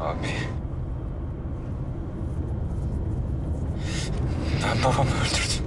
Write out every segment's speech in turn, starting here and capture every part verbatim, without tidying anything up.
Abi. Ben babamı öldürdüm.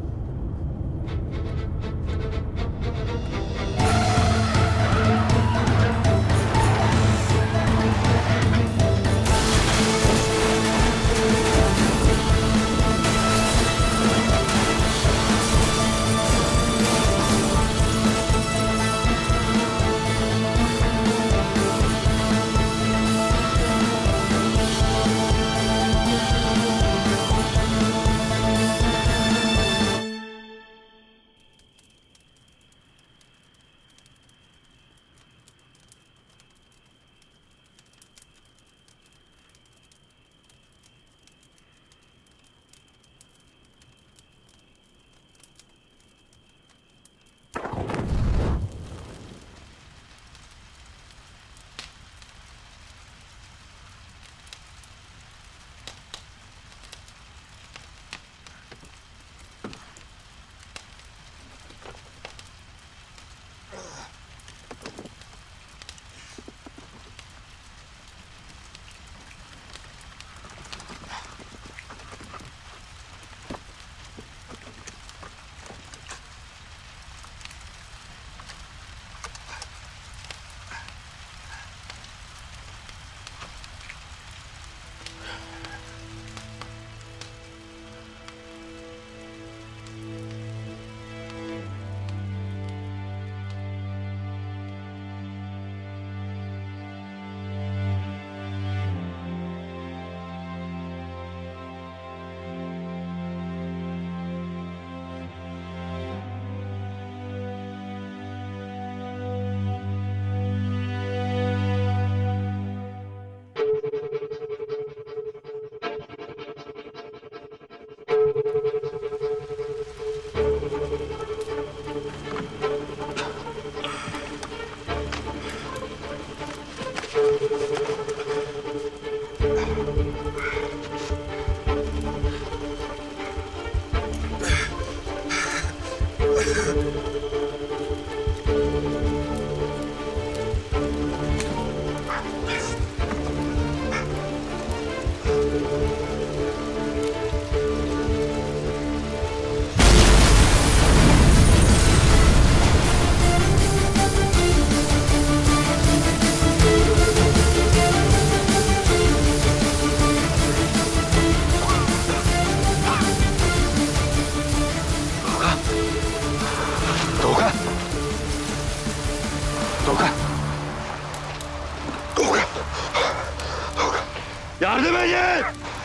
Yardım edin!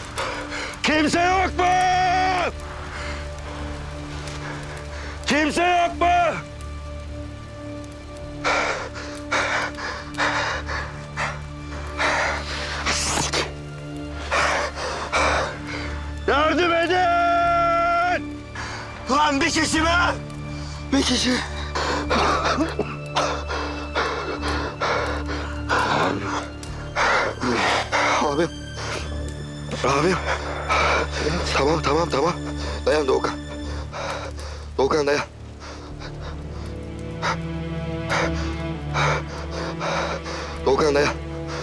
Kimse yok mu? Kimse yok mu? Yardım edin! Lan bir kişi mi? Bir kişi. Abim. Abim. Tamam, tamam, tamam. Dayan Doğukan. Doğukan dayan. Doğukan dayan.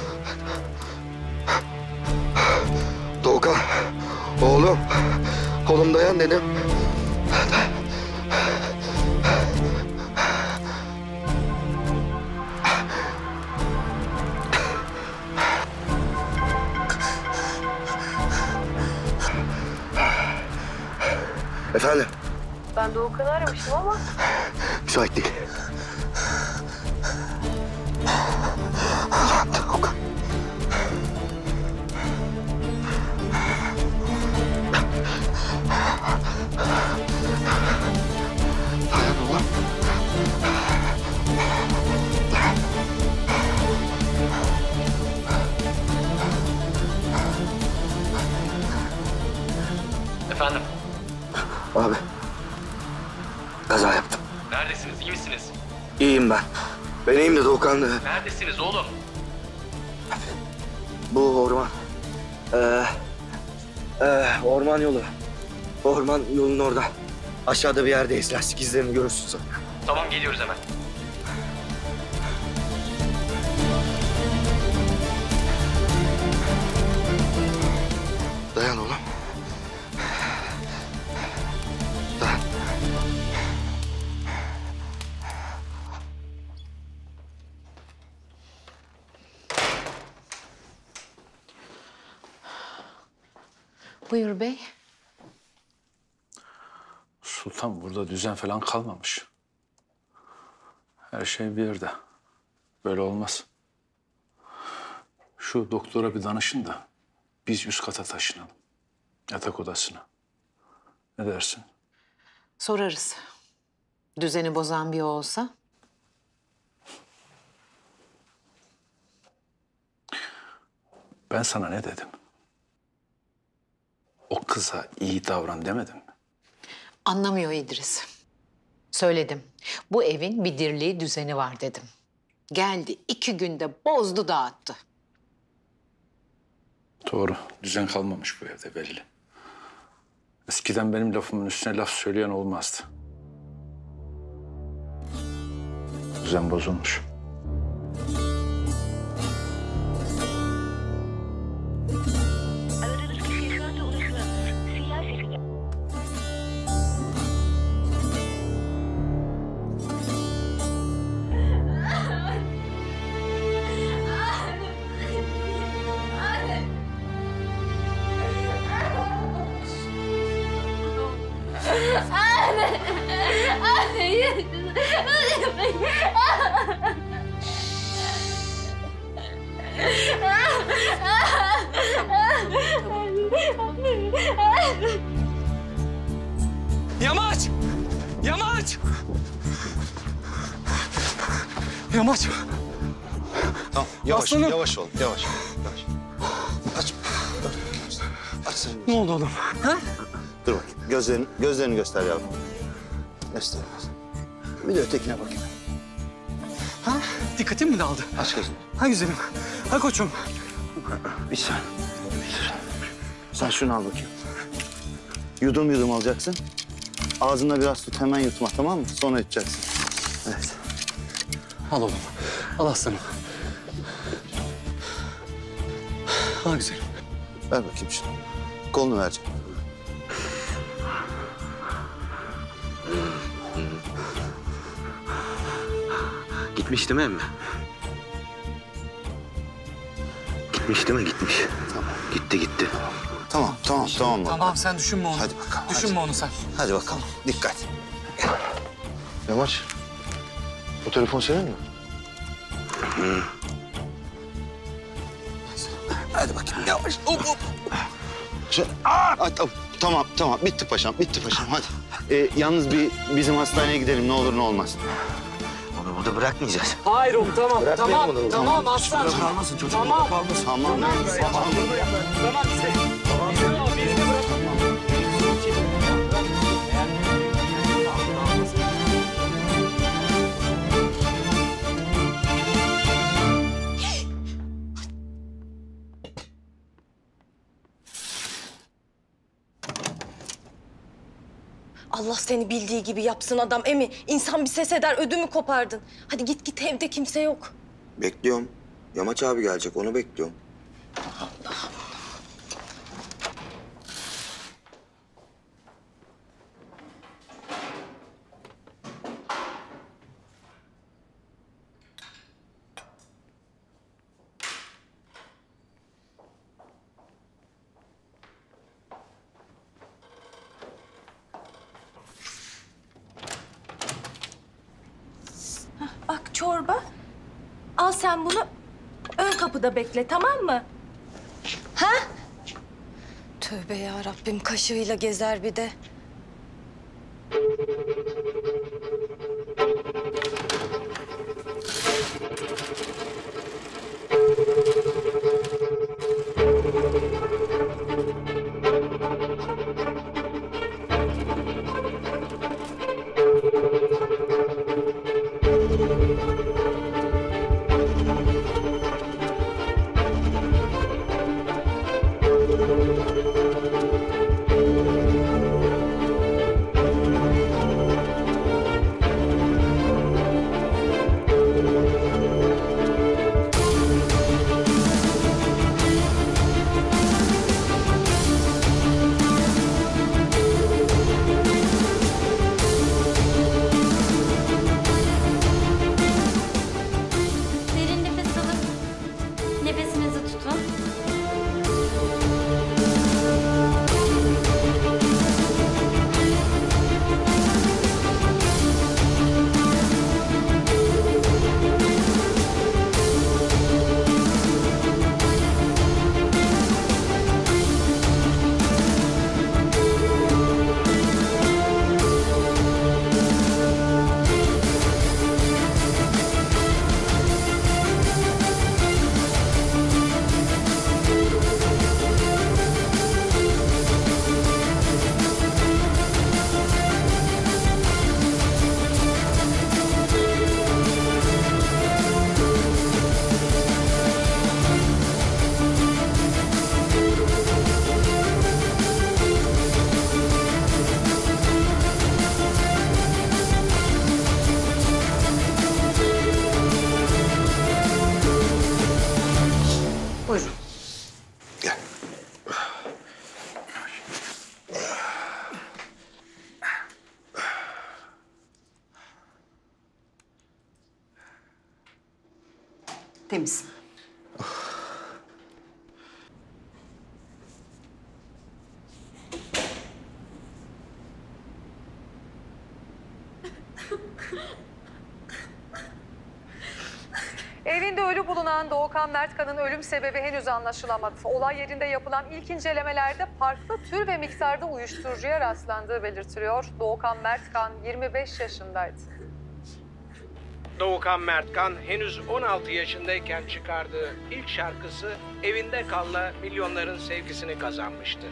Doğukan. Oğlum. Oğlum dayan dedim. Dayan. Efendim? Ben Doğukan'ı aramıştım ama... Müsait değil. Ulan Doğukan. Dayan oğlum. Efendim? Abi. Kaza yaptım. Neredesiniz? İyi misiniz? İyiyim ben. Ben iyiyim de Doğukan. Neredesiniz oğlum? Bu orman. Ee, e, orman yolu. Orman yolunun orada. Aşağıda bir yerdeyiz. Lastik izlerini görürsün sen. Tamam, geliyoruz hemen. Buyur bey. Sultan, burada düzen falan kalmamış. Her şey bir yerde. Böyle olmaz. Şu doktora bir danışın da biz üst kata taşınalım. Yatak odasına. Ne dersin? Sorarız. Düzeni bozan bir o olsa. Ben sana ne dedim? O kıza iyi davran demedim mi? Anlamıyor İdris. Söyledim. Bu evin bir dirliği düzeni var dedim. Geldi iki günde bozdu dağıttı. Doğru. Düzen kalmamış bu evde belli. Eskiden benim lafımın üstüne laf söyleyen olmazdı. Düzen bozulmuş. Aradığınız kişiye şu anda ulaşılamıyor. Sinyal sesini... Yamaç! Yamaç! Yamaç! Tamam, yavaş, Aslanım. yavaş ol, yavaş, yavaş. Aç. Aç sen. Ne oldu oğlum? Ha? Dur bakayım, gözlerini, gözlerini göster yavrum. Göster. Bir de ötekine bakayım. Ha? Dikkatin mi dağıldı? Aç gözünü. Ha güzelim. Ha koçum. Bir saniye. Bir saniye. Sen şunu al bakayım. Yudum yudum alacaksın. Ağzına biraz tut, hemen yutma, tamam mı? Sonra yutacaksın. Evet. Al oğlum. Al aslanım. Ha güzelim. Ver bakayım şunu. Kolunu vereceğim. Gitmiş değil mi emmi? Gitmiş değil mi? Gitmiş. Tamam. Gitti gitti. Tamam, tamam, tamam. oğlum. Tamam sen düşünme onu. Hadi bakalım, Düşünme onu sen. Hadi bakalım, dikkat. Yavaş. Bu telefon senin mi? Hadi bakayım, yavaş. Hop, hop. Şu, Aa, tamam, tamam, tamam. Bitti paşam, bitti paşam. Hadi. Ee, yalnız bir bizim hastaneye gidelim, ne olur ne olmaz. Onu burada bırakmayacağız. Hayır oğlum tamam. Tamam. Tamam aslan. Kalmasın çocuk. Tamam. Kalmasın. Tamam. Tamam. Tamam. Birini bırakamam. Allah seni bildiği gibi yapsın adam Emi. İnsan bir ses eder, ödümü kopardın. Hadi git git, evde kimse yok. Bekliyorum. Yamaç abi gelecek, onu bekliyorum. Bak çorba. Al sen bunu, ön kapıda bekle, tamam mı? Ha? Tövbe ya Rabbim, kaşığıyla gezer bir de. Temiz. Evinde ölü bulunan Doğukan Mertkan'ın ölüm sebebi henüz anlaşılamadı. Olay yerinde yapılan ilk incelemelerde farklı tür ve miktarda uyuşturucuya rastlandığı belirtiliyor. Doğukan Mertkan yirmi beş yaşındaydı. Doğukan Mertkan henüz on altı yaşındayken çıkardığı ilk şarkısı Evinde Kal'la milyonların sevgisini kazanmıştı.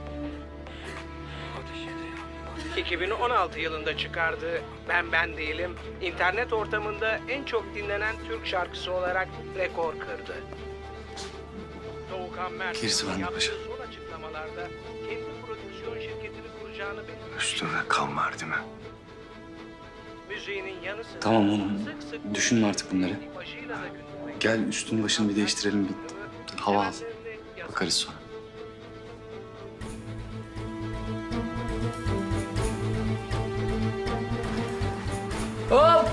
iki bin on altı yılında çıkardığı Ben Ben Değilim, internet ortamında en çok dinlenen Türk şarkısı olarak rekor kırdı. Doğukan Mertkan'ın yaptığı son açıklamalarda kendi prodüksiyon şirketini kuracağını belirtti. Üstüne kan var değil mi? Müziğinin yanı sıra Tamam oğlum. sık sık Düşünme artık bunları. başıyla da gündeme Gel üstünü başını bir değiştirelim. Bir hava al. Bakarız sonra. Hop!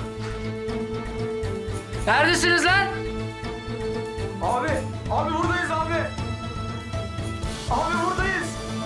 Neredesiniz lan? Abi, abi buradayız abi. Abi buradayız.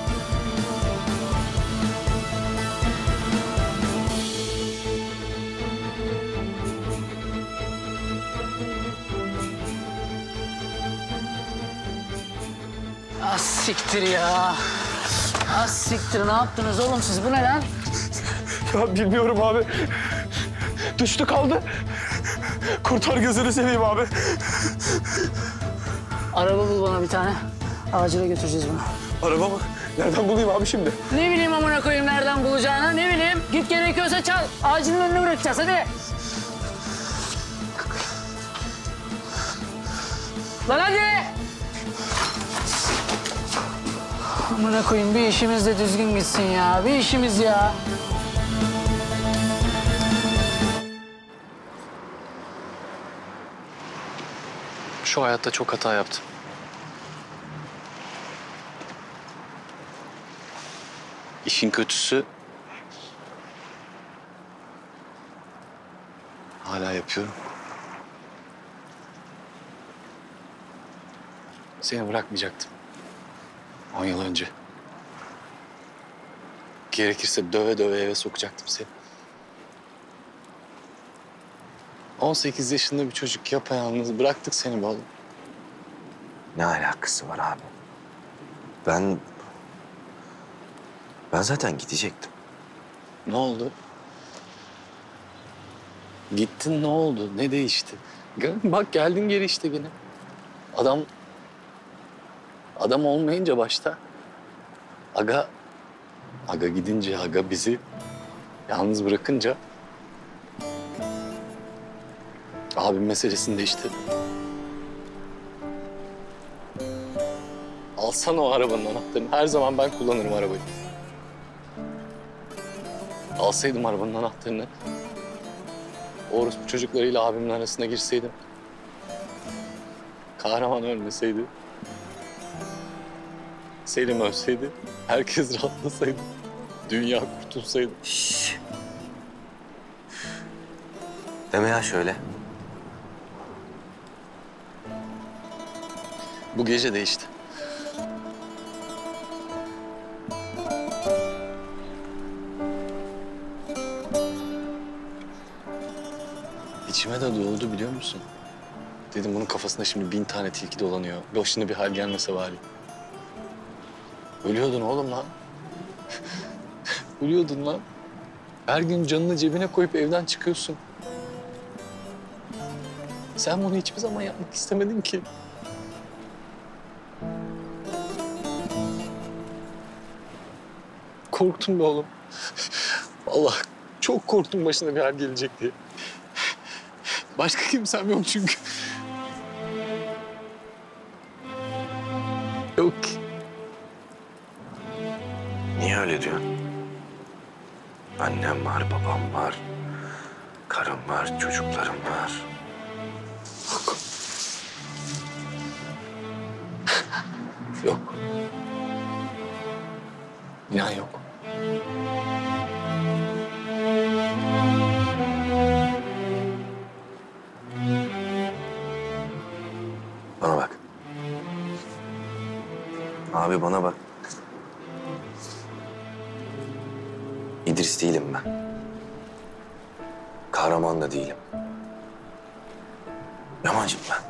Ah siktir ya. Ah siktir, ne yaptınız oğlum siz? Bu ne lan? Ya bilmiyorum abi. Düştü kaldı. Kurtar gözünü seveyim abi. Araba bul bana bir tane. Acile götüreceğiz bunu. Araba mı? Nereden bulayım abi şimdi? Ne bileyim amına koyayım nereden bulacağını, ne bileyim. Git gerekiyorsa çal. Acilin önüne bırakacağız hadi. Lan hadi! Amına koyayım bir işimiz de düzgün gitsin ya. Bir işimiz ya. Şu hayatta çok hata yaptım. İşin kötüsü... Hala yapıyorum. Seni bırakmayacaktım. On yıl önce. Gerekirse döve döve eve sokacaktım seni. on sekiz yaşında bir çocuk yapayalnız bıraktık seni be oğlum. Ne alakası var abi? Ben... Ben zaten gidecektim. Ne oldu? Gittin ne oldu? Ne değişti? Gel- Bak geldin geri işte yine. Adam... Adam olmayınca başta... Aga... Aga gidince, aga bizi yalnız bırakınca... Abim meselesinde işte. Alsana o arabanın anahtarını. Her zaman ben kullanırım arabayı. Alsaydım arabanın anahtarını. O orospu çocuklarıyla abimin arasına girseydim. Kahraman ölmeseydi. Selim ölseydi. Herkes rahatlasaydı. Dünya kurtulsaydı. Şşş. Deme ya şöyle. Bu gece de işte. İçime de doğdu biliyor musun? Dedim bunun kafasında şimdi bin tane tilki dolanıyor. Başına bir hal gelmese bari. Ölüyordun oğlum lan. Ölüyordun lan. Her gün canını cebine koyup evden çıkıyorsun. Sen bunu hiçbir zaman yapmak istemedin ki. Korktum be oğlum. Vallahi çok korktum başına bir hal gelecek diye. Başka kimsem yok çünkü. Yok ki. Niye öyle diyorsun? Annem var, babam var. Karım var, çocuklarım var. Yok. Yok. İnan yok. Bana bak. Abi bana bak. İdris değilim ben. Kahraman da değilim. Yamancım ben.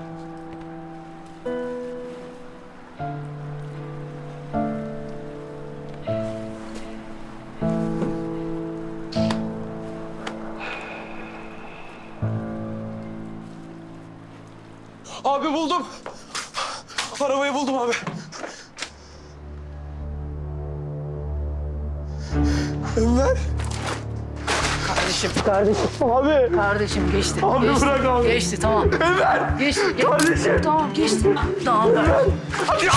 Abi buldum. Arabayı buldum abi. Enver. Kardeşim, kardeşim. Abi. Kardeşim geçti. Abi geçti. bırak abi. Geçti tamam. Enver. Geçti. geçti. Kardeşim. Tamam geçti. Tamam. Hadi.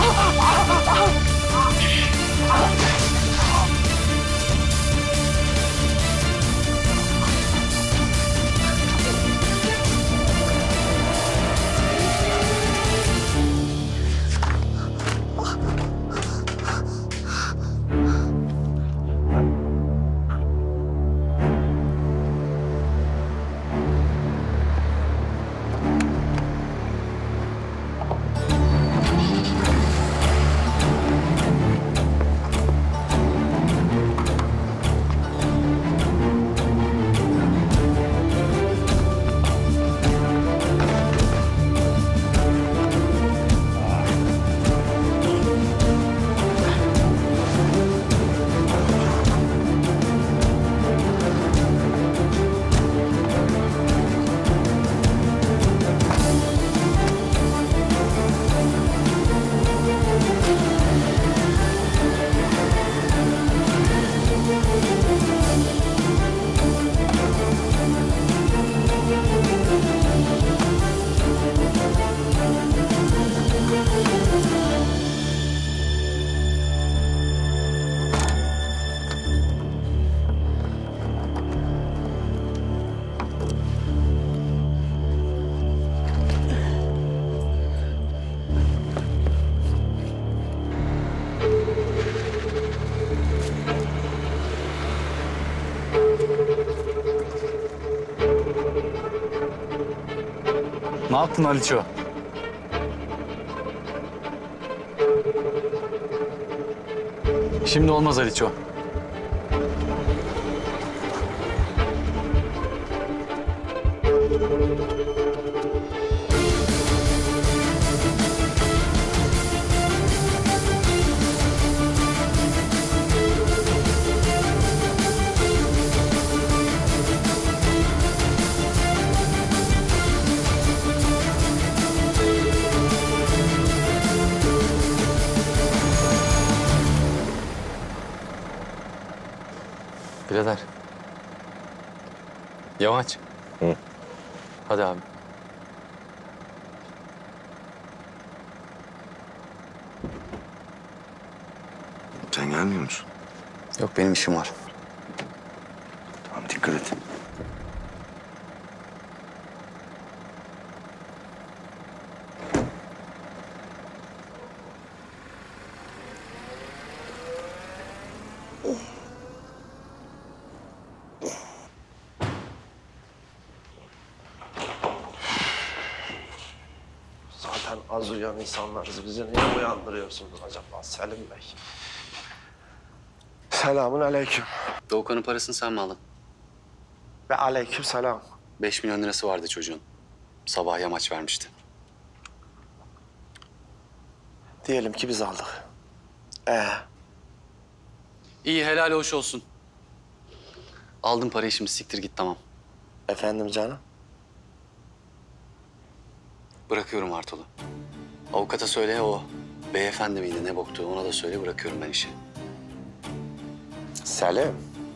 Ne yaptın Aliço? Şimdi olmaz Aliço. Birader. Yavaş. Hı. Hadi abi. Sen gelmiyor musun? Yok benim işim var. Tamam dikkat et. Zaten az uyuyan insanlarız. Bizi niye uyandırıyorsunuz acaba Selim Bey? Selamun aleyküm. Doğukan'ın parasını sen mi aldın? Ve aleyküm selam. Beş milyon lirası vardı çocuğun. Sabah yamaç vermişti. Diyelim ki biz aldık. Ee, İyi helal hoş olsun. Aldın parayı şimdi siktir git tamam. efendim canım? Bırakıyorum Artolu. Avukata söyle o beyefendi miydi ne boktu ona da söyle bırakıyorum ben işi. Selim.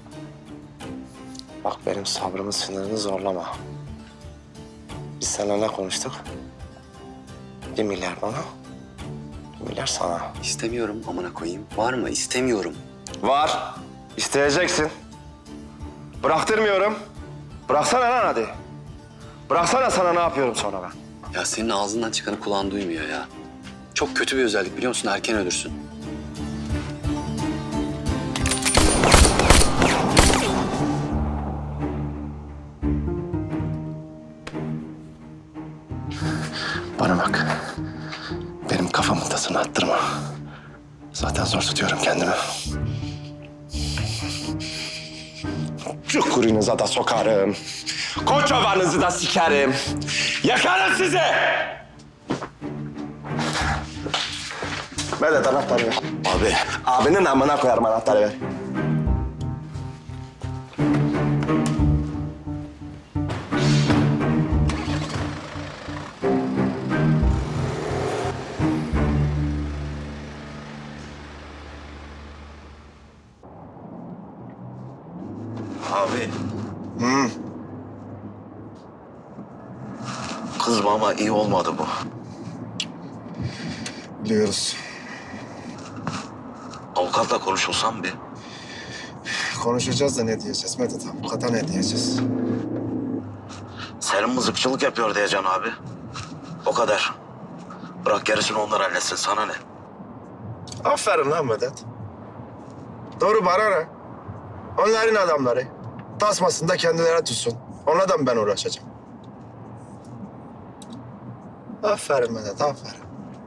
Bak benim sabrımın sınırını zorlama. Biz seninle ne konuştuk? Bir milyar bana, bir milyar sana. İstemiyorum amına koyayım. Var mı? İstemiyorum. Var. İsteyeceksin. Bıraktırmıyorum. Bıraksana lan hadi. Bıraksana sana ne yapıyorum sonra ben. Ya senin ağzından çıkanı kulağın duymuyor ya. Çok kötü bir özellik biliyor musun? Erken ölürsün. Bana bak. Benim kafamın tasını attırma. Zaten zor tutuyorum kendimi. Çukurunuza da sokarım. Koçovanızı da sikerim. Yakarım sizi! Medet anahtarı ver. Abi. Abinin amına koyarım anahtarı ver. Abi. Hı. Kızma ama iyi olmadı bu. Biliyoruz. Avukatla konuşulsam bir. Konuşacağız da ne diyeceğiz Medet? Avukata ne diyeceğiz? Senin mızıkçılık yapıyor diyeceksin abi. O kadar. Bırak gerisini onlar halletsin. Sana ne? Aferin lan Medet. Doğru bana ne? Onların adamları. Tasmasını da kendilerine tutsun. Ona da mı ben uğraşacağım? Aferin Medet, aferin.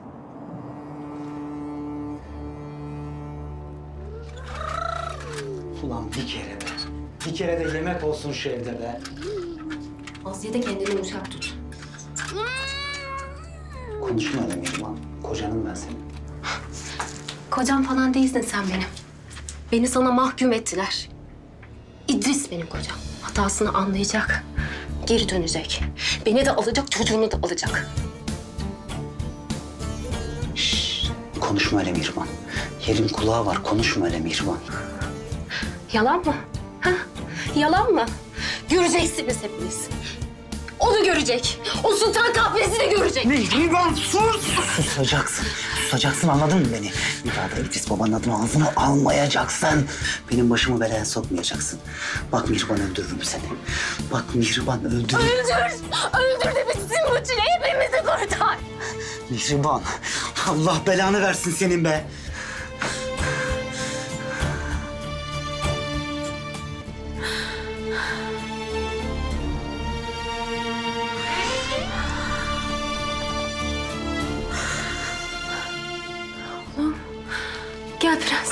Ulan bir kere de. Bir kere de yemek olsun şu evde be. Asiye de kendini yumuşak tut. Konuşma öyle Mihrimah. Kocanım ben senin. Kocam falan değilsin sen benim. Beni sana mahkum ettiler. İdris benim kocam. Hatasını anlayacak. Geri dönecek. Beni de alacak, çocuğunu da alacak. Şşş. Konuşma öyle Mihrimah. Yerin kulağı var. Konuşma öyle Mihrimah. Yalan mı? Ha? Yalan mı? Göreceksiniz hepiniz. Onu görecek. O sultan kahvesi de görecek. Mihrimah sus! Susacaksın. Susacaksın anladın mı beni? Bir daha da İdris babanın adını ağzına almayacaksın. Benim başımı belaya sokmayacaksın. Bak Mihrimah öldürürüm seni. Bak Mihrimah öldürürüm. Öldür! Öldür de bitsin bu çile. Hepimizi kurtar. Mihrimah Allah belanı versin senin be. Gel prens.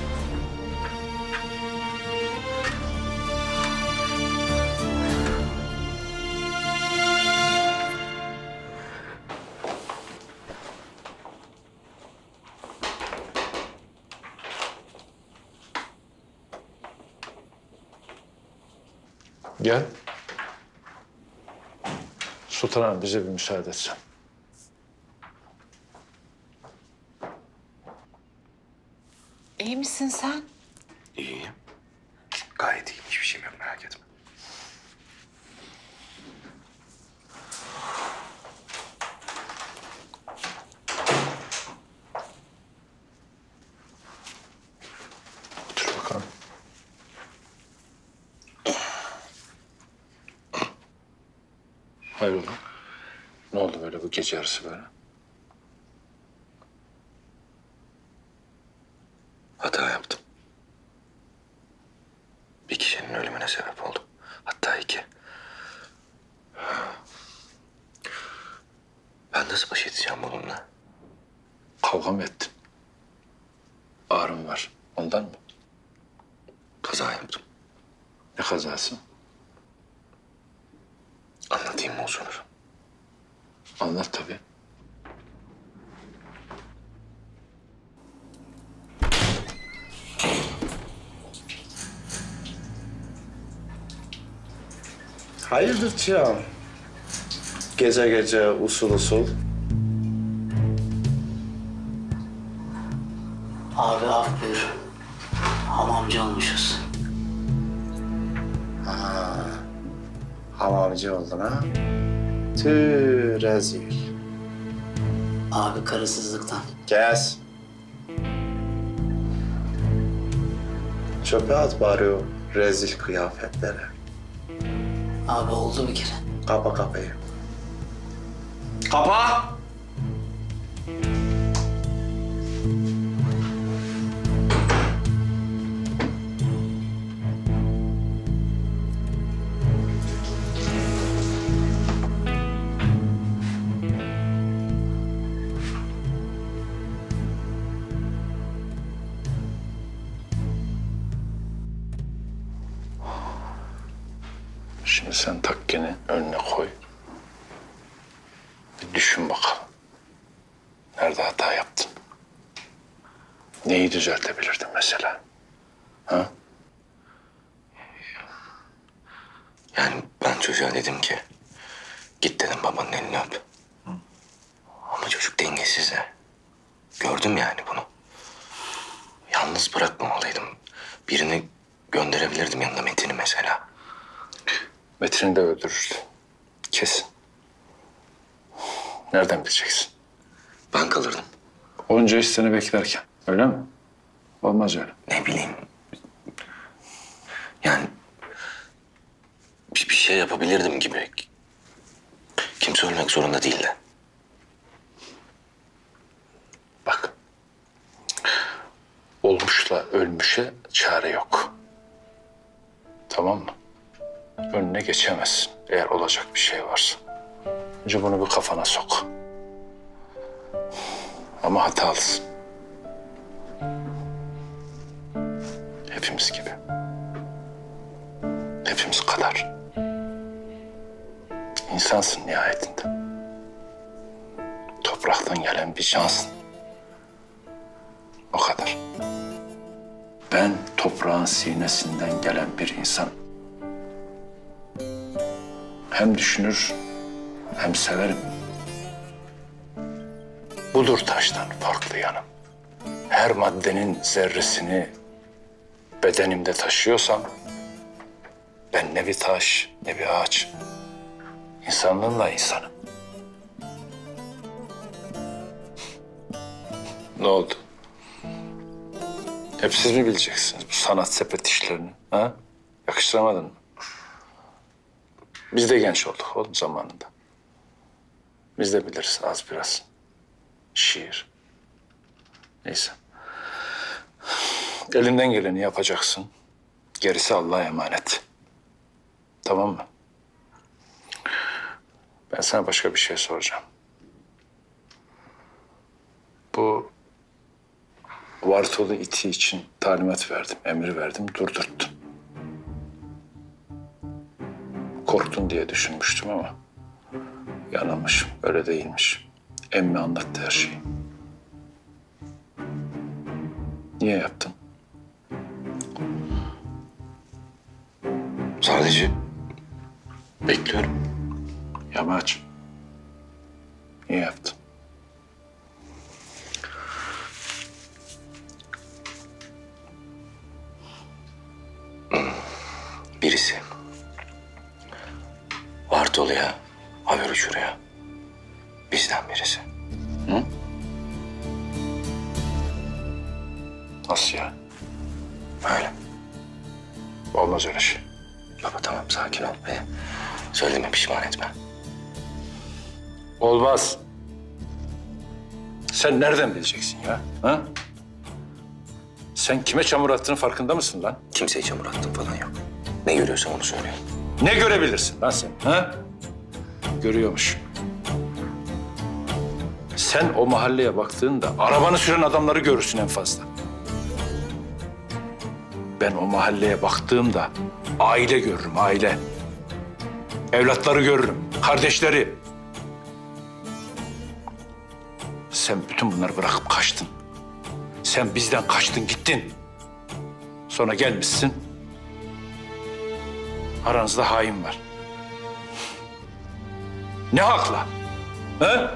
Gel. Sultan Hanım bize bir müsaade etsen. İyi misin sen? İyiyim. Gayet iyiyim. Hiçbir şeyim yok, merak etme. Otur bakalım. Hayrola? Ne oldu böyle bu gece yarısı böyle? Hata yaptım. Bir kişinin ölümüne sebep oldum. Hatta iki. Ben nasıl baş edeceğim bununla? Kavga mı ettin? Ağrım var. Ondan mı? Kaza yaptım. Ne kazası? Anlatayım mı uzun? Anlat tabii. Hayırdır Cihan? Gece gece usul usul. Abi af buyur. Hamamcı olmuşuz. Ha, hamamcı oldun ha? Tüh rezil. Abi karısızlıktan. Kes. Çöpe at bari o rezil kıyafetleri. Abi oldu bir kere. Kapa kapıyı. Kapa! Şimdi sen takkeni önüne koy. Bir düşün bakalım. Nerede hata yaptın? Neyi düzeltebilirdin mesela? Ha? Yani ben çocuğa dedim ki... Git dedim babanın elini öp. Ama çocuk dengesiz de. Gördüm yani bunu. Yalnız bırakmamalıydım. Birini gönderebilirdim yanına, Metin'i mesela. Metin'i de öldürürdü. Kesin. Nereden bileceksin? Ben kalırdım. Onca iş seni beklerken. Öyle mi? Olmaz öyle. Ne bileyim. Yani bir, bir şey yapabilirdim gibi. Kimse ölmek zorunda değil de. Bak. Olmuşla ölmüşe çare yok. Tamam mı? Önüne geçemezsin eğer olacak bir şey varsa. Önce bunu bir kafana sok. Ama hatalısın. Hepimiz gibi. Hepimiz kadar. İnsansın nihayetinde. Topraktan gelen bir cansın. O kadar. Ben toprağın sinesinden gelen bir insan. Hem düşünür hem severim. Budur taştan farklı yanım. Her maddenin zerresini bedenimde taşıyorsam ben ne bir taş ne bir ağaç. İnsanlığımla insanım. Ne oldu? Hep siz mi bileceksiniz bu sanat sepet işlerini? Ha? Yakıştıramadın mı? Biz de genç olduk oğlum zamanında. Biz de biliriz az biraz. Şiir. Neyse. Elinden geleni yapacaksın. Gerisi Allah'a emanet. Tamam mı? Ben sana başka bir şey soracağım. Bu Vartolu iti için talimat verdim, emir verdim, durdurttum. Korktun diye düşünmüştüm ama yanılmışım, öyle değilmiş. Emmi anlattı her şeyi. Niye yaptın? Sadece bekliyorum. Yamaç. Niye yaptın? Birisi Vartolu'ya haber uçuruyor. Bizden birisi. Hı? Nasıl yani? Öyle. Olmaz öyle şey. Baba tamam sakin ol be. Söyleme pişman etme. Olmaz. Sen nereden bileceksin ya? Ha? Sen kime çamur attığının farkında mısın lan? Kimseye çamur attım falan yok. Ne görüyorsam onu söylüyorum. Ne görebilirsin lan sen? Ha? Görüyormuş. Sen o mahalleye baktığında arabanı süren adamları görürsün en fazla. Ben o mahalleye baktığımda aile görürüm, aile. Evlatları görürüm, kardeşleri. Sen bütün bunları bırakıp kaçtın. Sen bizden kaçtın, gittin. Sonra gelmişsin. Aranızda hain var. Ne hakla? He?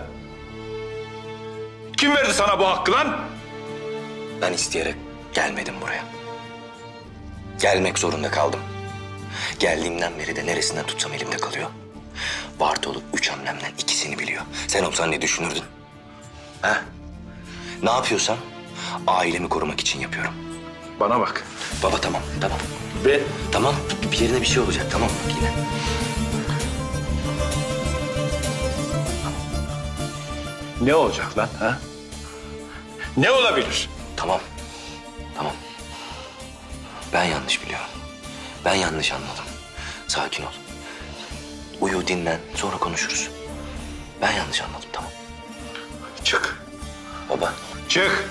Kim verdi sana bu hakkı lan? Ben isteyerek gelmedim buraya. Gelmek zorunda kaldım. Geldiğimden beri de neresinden tutsam elimde kalıyor. Vartolu üç hamlemden ikisini biliyor. Sen olsan ne düşünürdün? Ha? Ne yapıyorsam ailemi korumak için yapıyorum. Bana bak. Baba tamam, tamam. Be. Tamam, bir yerine bir şey olacak. Tamam bak yine. Ne olacak lan ha? Ne olabilir? Tamam, tamam. Ben yanlış biliyorum. Ben yanlış anladım. Sakin ol. Uyu, dinlen, sonra konuşuruz. Ben yanlış anladım, tamam. Çık. Baba. Çık.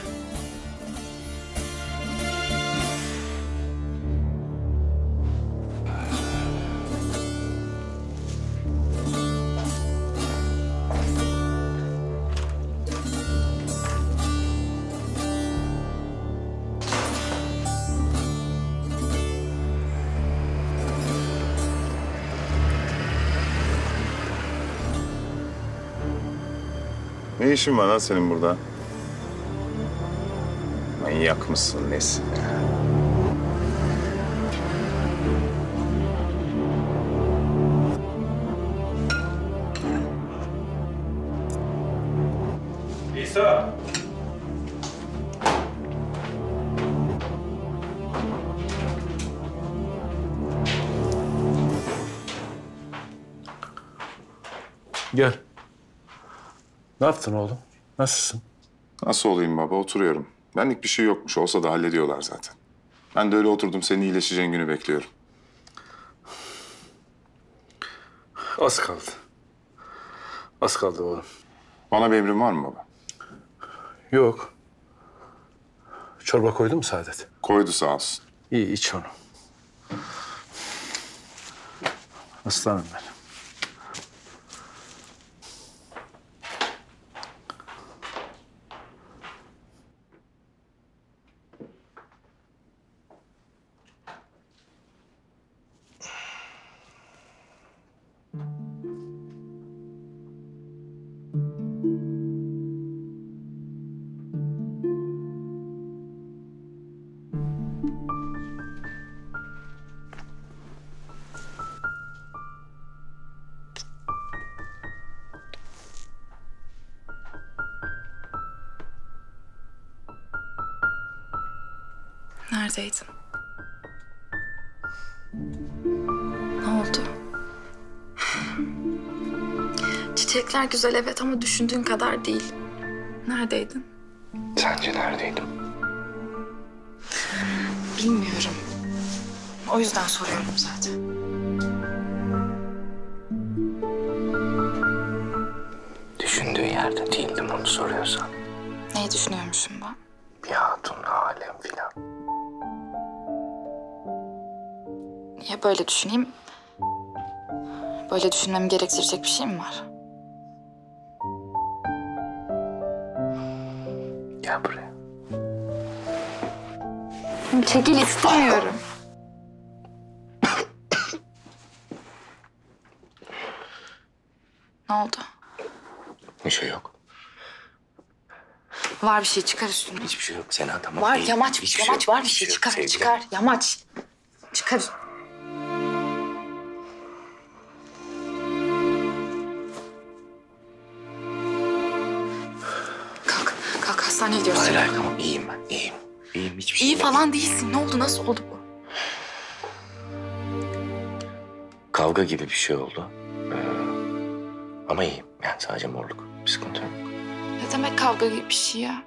Ne işin var lan senin burada? Manyak mısın nesin? İsa! Gel. Ne yaptın oğlum? Nasılsın? Nasıl olayım baba? Oturuyorum. Benlik bir şey yokmuş. Olsa da hallediyorlar zaten. Ben de öyle oturdum. Senin iyileşeceğin günü bekliyorum. Az kaldı. Az kaldı oğlum. Bana bir emrin var mı baba? Yok. Çorba koydu mu Saadet? Koydu sağ olsun. İyi iç onu. Aslanım benim. Neredeydin? Ne oldu? Çiçekler güzel evet ama düşündüğün kadar değil. Neredeydin? Sence neredeydim? Bilmiyorum. O yüzden soruyorum zaten. Düşündüğün yerde değildim onu soruyorsan. Neyi düşünüyormuşum ben? Bir hatun alem filan. Niye böyle düşüneyim? Böyle düşünmemi gerektirecek bir şey mi var? Gel buraya. Çekil istemiyorum. Ne oldu? Bir şey yok. Var bir şey, çıkar üstüne. Hiçbir şey yok. Sena tamam. Var değil. yamaç, Hiçbir yamaç şey yok. var bir Hiçbir şey. yok. Çıkar, Sevgilim. çıkar. Yamaç. Çıkar. Kalk, kalk hastaneye gidiyoruz. Hayır hayır tamam iyiyim ben. İyiyim. İyiyim hiçbir şey İyi yok. falan değilsin. Ne oldu? Nasıl oldu bu? Kavga gibi bir şey oldu. Ee, ama iyiyim. Yani sadece morluk. Bir sıkıntı yok. Ne demek kavga gibi bir şey ya?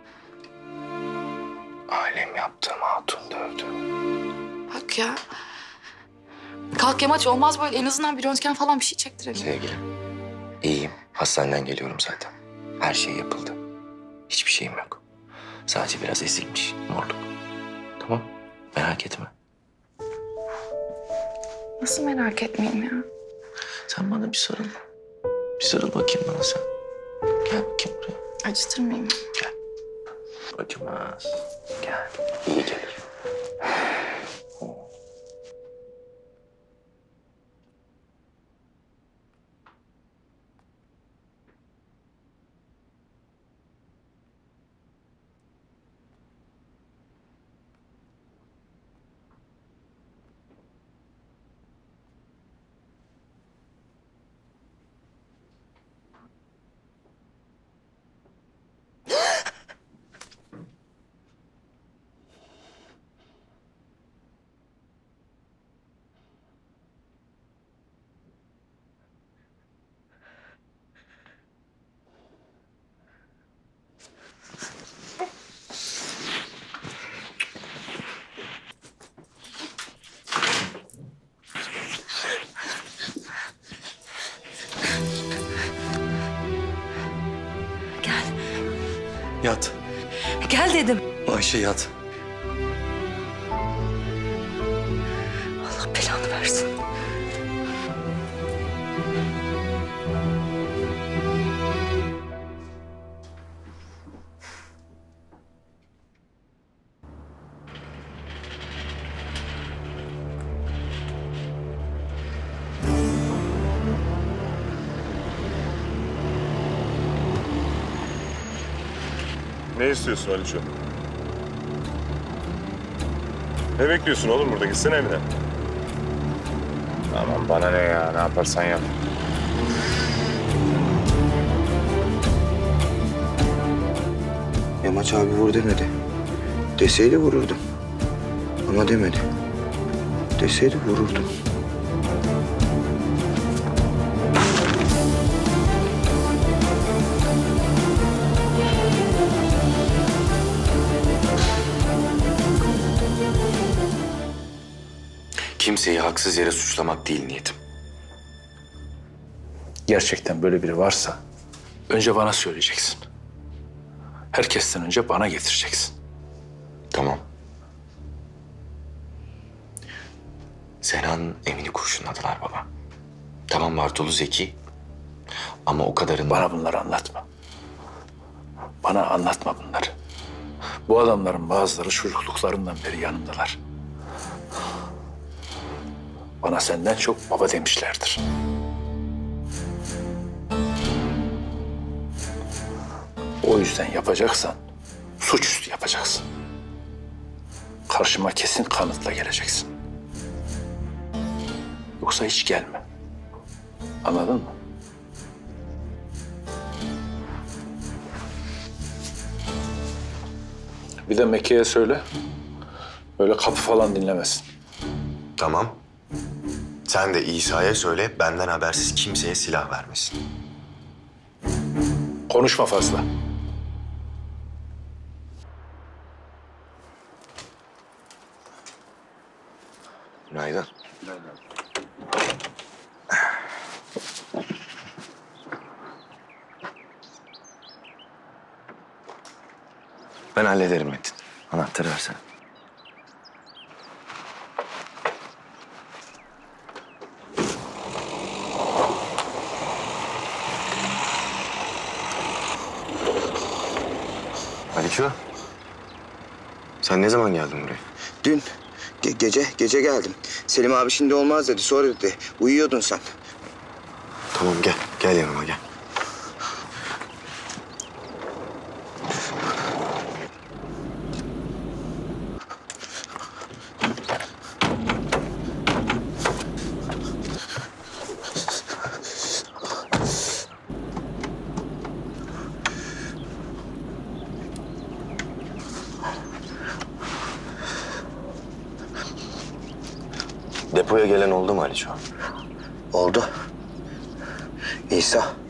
Ailem yaptığım hatun dövdü. Bak ya. Kalk yamaç olmaz böyle. En azından bir röntgen falan bir şey çektirelim. Sevgilim. İyiyim. Hastaneden geliyorum zaten. Her şey yapıldı. Hiçbir şeyim yok. Sadece biraz ezilmiş. Morluk. Tamam. Merak etme. Nasıl merak etmeyeyim ya? Sen bana bir sarıl. Bir sarıl bakayım bana sen. Gel bakayım buraya. Acıtır mıyım? Gel. Acımaz. Gel. İyi gelir. Yat. Gel dedim. Ayşe yat. Allah belanı versin. Ne istiyorsun Aliço? Ne bekliyorsun oğlum burada? Gitsene evine. Aman bana ne ya? Ne yaparsan yap. Yamaç abi vur demedi. Deseydi vururdum. Ama demedi. Deseydi vururdum. Kimseyi haksız yere suçlamak değil niyetim. Gerçekten böyle biri varsa önce bana söyleyeceksin. Herkesten önce bana getireceksin. Tamam. Senan Emin'i kurşunladılar baba. Tamam Bartolu zeki ama o kadarını... Bana bunları anlatma. Bana anlatma bunları. Bu adamların bazıları çocukluklarından beri yanımdalar. Bana senden çok baba demişlerdir. O yüzden yapacaksan suçüstü yapacaksın. Karşıma kesin kanıtla geleceksin. Yoksa hiç gelme. Anladın mı? Bir de Mekke'ye söyle. Öyle kapı falan dinlemesin. Tamam. Sen de İsa'ya söyle benden habersiz kimseye silah vermesin. Konuşma fazla. Günaydın. Ben hallederim Metin. Anahtarı versene. Aliço, sen ne zaman geldin buraya? Dün ge- gece gece geldim. Selim abi şimdi olmaz dedi. Sonra dedi. Uyuyordun sen. Tamam gel, gel yanıma gel. Depoya gelen oldu mu Aliço? Oldu. İsa.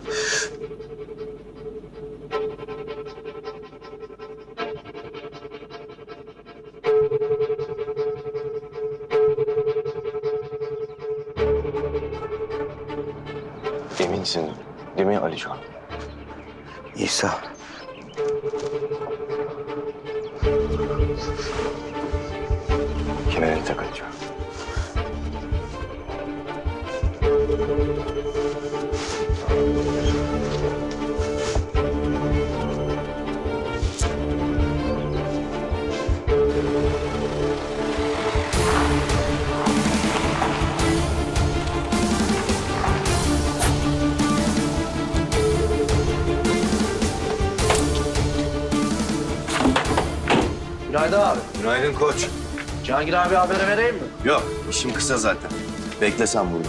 Eminsin değil mi Aliço? İsa. Kemerini tak Aliço. Günaydın abi. Günaydın koç. Cihangir abi haberi vereyim mi? Yok, işim kısa zaten. Bekle sen burada.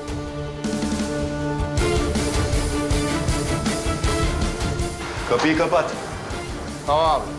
Kapıyı kapat. Tamam abi.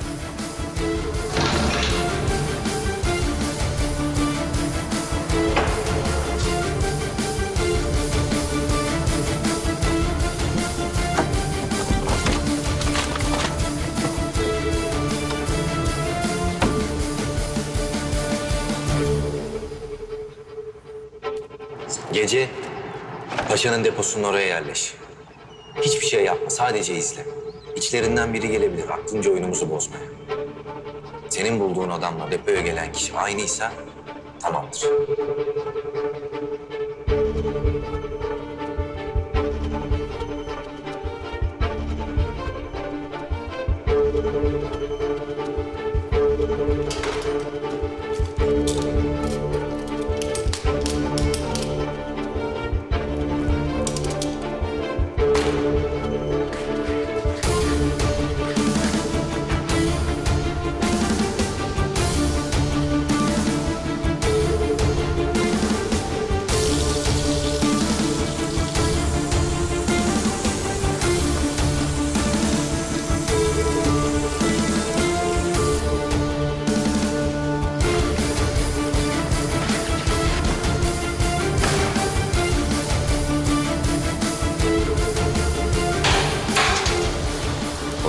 Gece paşanın deposunun oraya yerleş. Hiçbir şey yapma, sadece izle. İçlerinden biri gelebilir, aklınca oyunumuzu bozmaya. Senin bulduğun adamla depoya gelen kişi aynıysa tamamdır.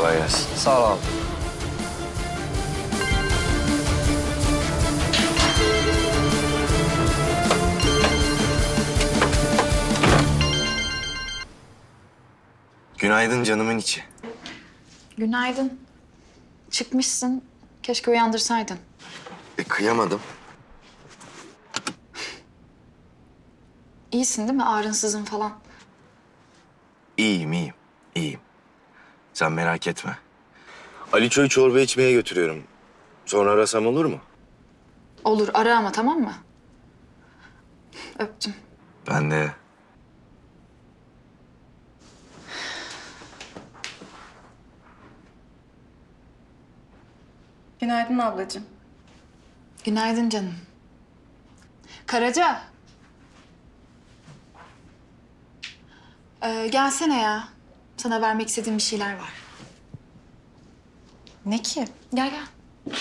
Kolay gelsin. Sağ ol abi. Günaydın canımın içi. Günaydın. Çıkmışsın. Keşke uyandırsaydın. E, kıyamadım. İyisin değil mi? Ağrınsızın falan. İyiyim, iyiyim. İyiyim. Sen merak etme. Aliço'yu çorba içmeye götürüyorum. Sonra arasam olur mu? Olur. Ara ama, tamam mı? Öptüm. Ben de. Günaydın ablacığım. Günaydın canım. Karaca. Ee, gelsene ya. Sana vermek istediğim bir şeyler var. Ne ki? Gel gel.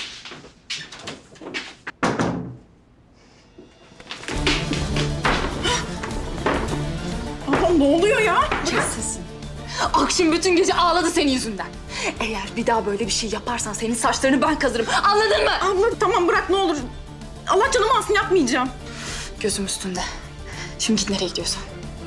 Abla ne oluyor ya? Kes sesini. Akşam bütün gece ağladı senin yüzünden. Eğer bir daha böyle bir şey yaparsan senin saçlarını ben kazırım. Anladın mı? Abla tamam bırak ne olur. Allah canımı alsın, yapmayacağım. Gözüm üstünde. Şimdi git nereye gidiyorsan.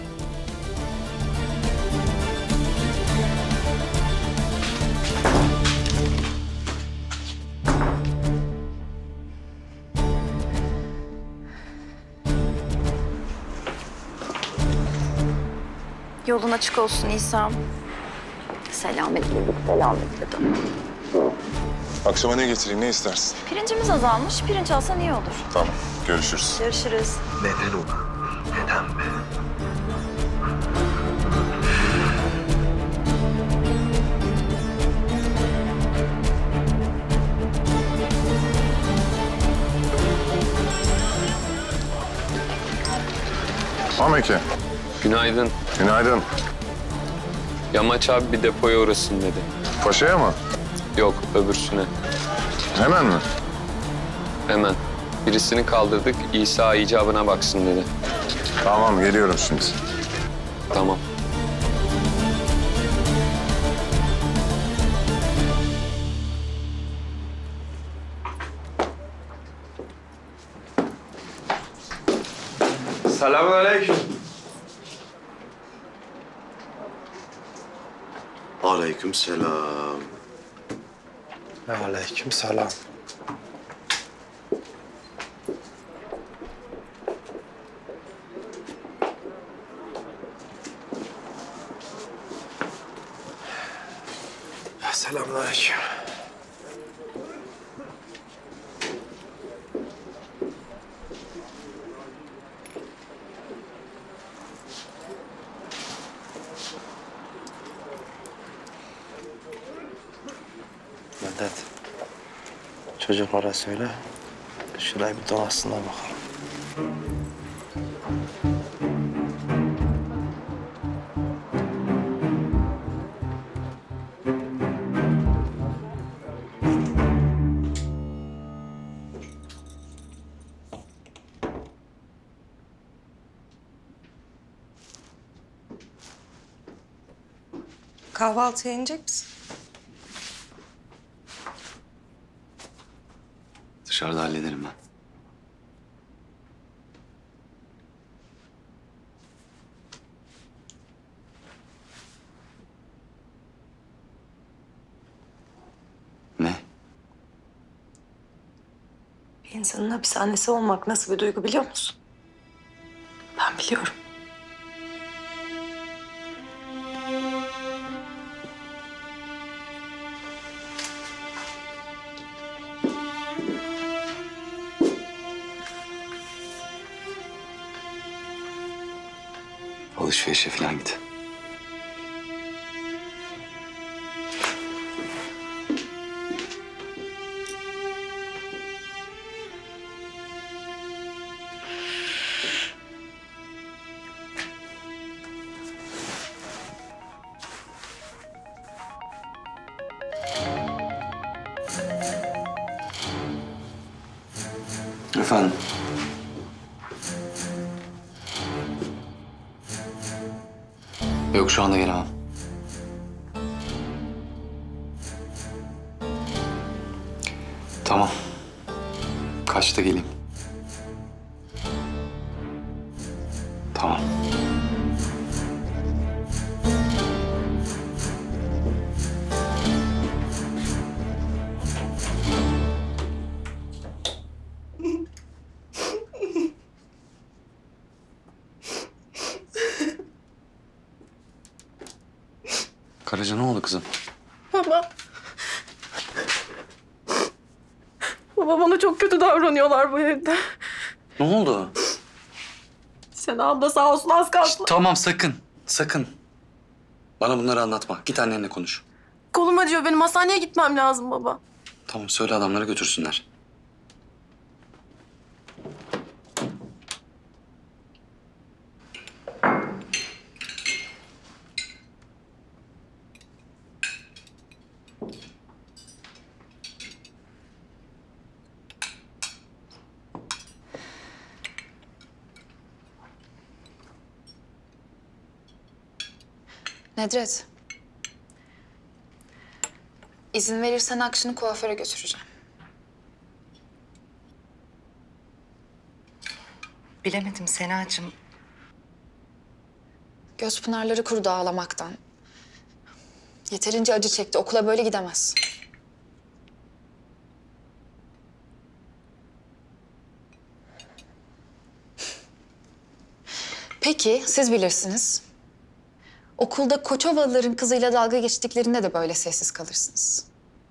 Yolun açık olsun İsa'm. Selametle git, selametle dön. Akşama ne getireyim, ne istersin? Pirincimiz azalmış. Pirinç alsan iyi olur. Tamam, görüşürüz. Görüşürüz. Neden ulan? Neden be? Ameke. Günaydın. Günaydın. Yamaç abi bir depoya uğrasın dedi. Paşa'ya mı? Yok, öbürsüne. Hemen mi? Hemen. Birisini kaldırdık, İsa icabına baksın dedi. Tamam, geliyorum şimdi. Tamam. Selamünaleyküm. Aleyküm selam. Aleyküm selam. Selamünaleyküm. Medet, çocuklara söyle, şurayı bir dolaşsınlar bakalım. Kahvaltıya inecek misin? Dışarıda hallederim ben. Ne? Bir insanın hapishanesi olmak nasıl bir duygu biliyor musun? Ben biliyorum. Alışverişe falan git. Efendim? Yok, şu anda gelemem. Tamam. Kaçta geleyim? Tamam. Karaca ne oldu kızım? Baba. Baba bana çok kötü davranıyorlar bu evde. Ne oldu? Sen abla sağ olsun az kalsın. Tamam sakın, sakın. Bana bunları anlatma. Git annenle konuş. Kolum acıyor benim hastaneye gitmem lazım baba. Tamam söyle adamlara götürsünler. Nedret. İzin verirsen Akşin'i kuaföre götüreceğim. Bilemedim Senacığım. Göz pınarları kurudu ağlamaktan. Yeterince acı çekti. Okula böyle gidemez. Peki, siz bilirsiniz. Okulda Koçovalıların kızıyla dalga geçtiklerinde de böyle sessiz kalırsınız.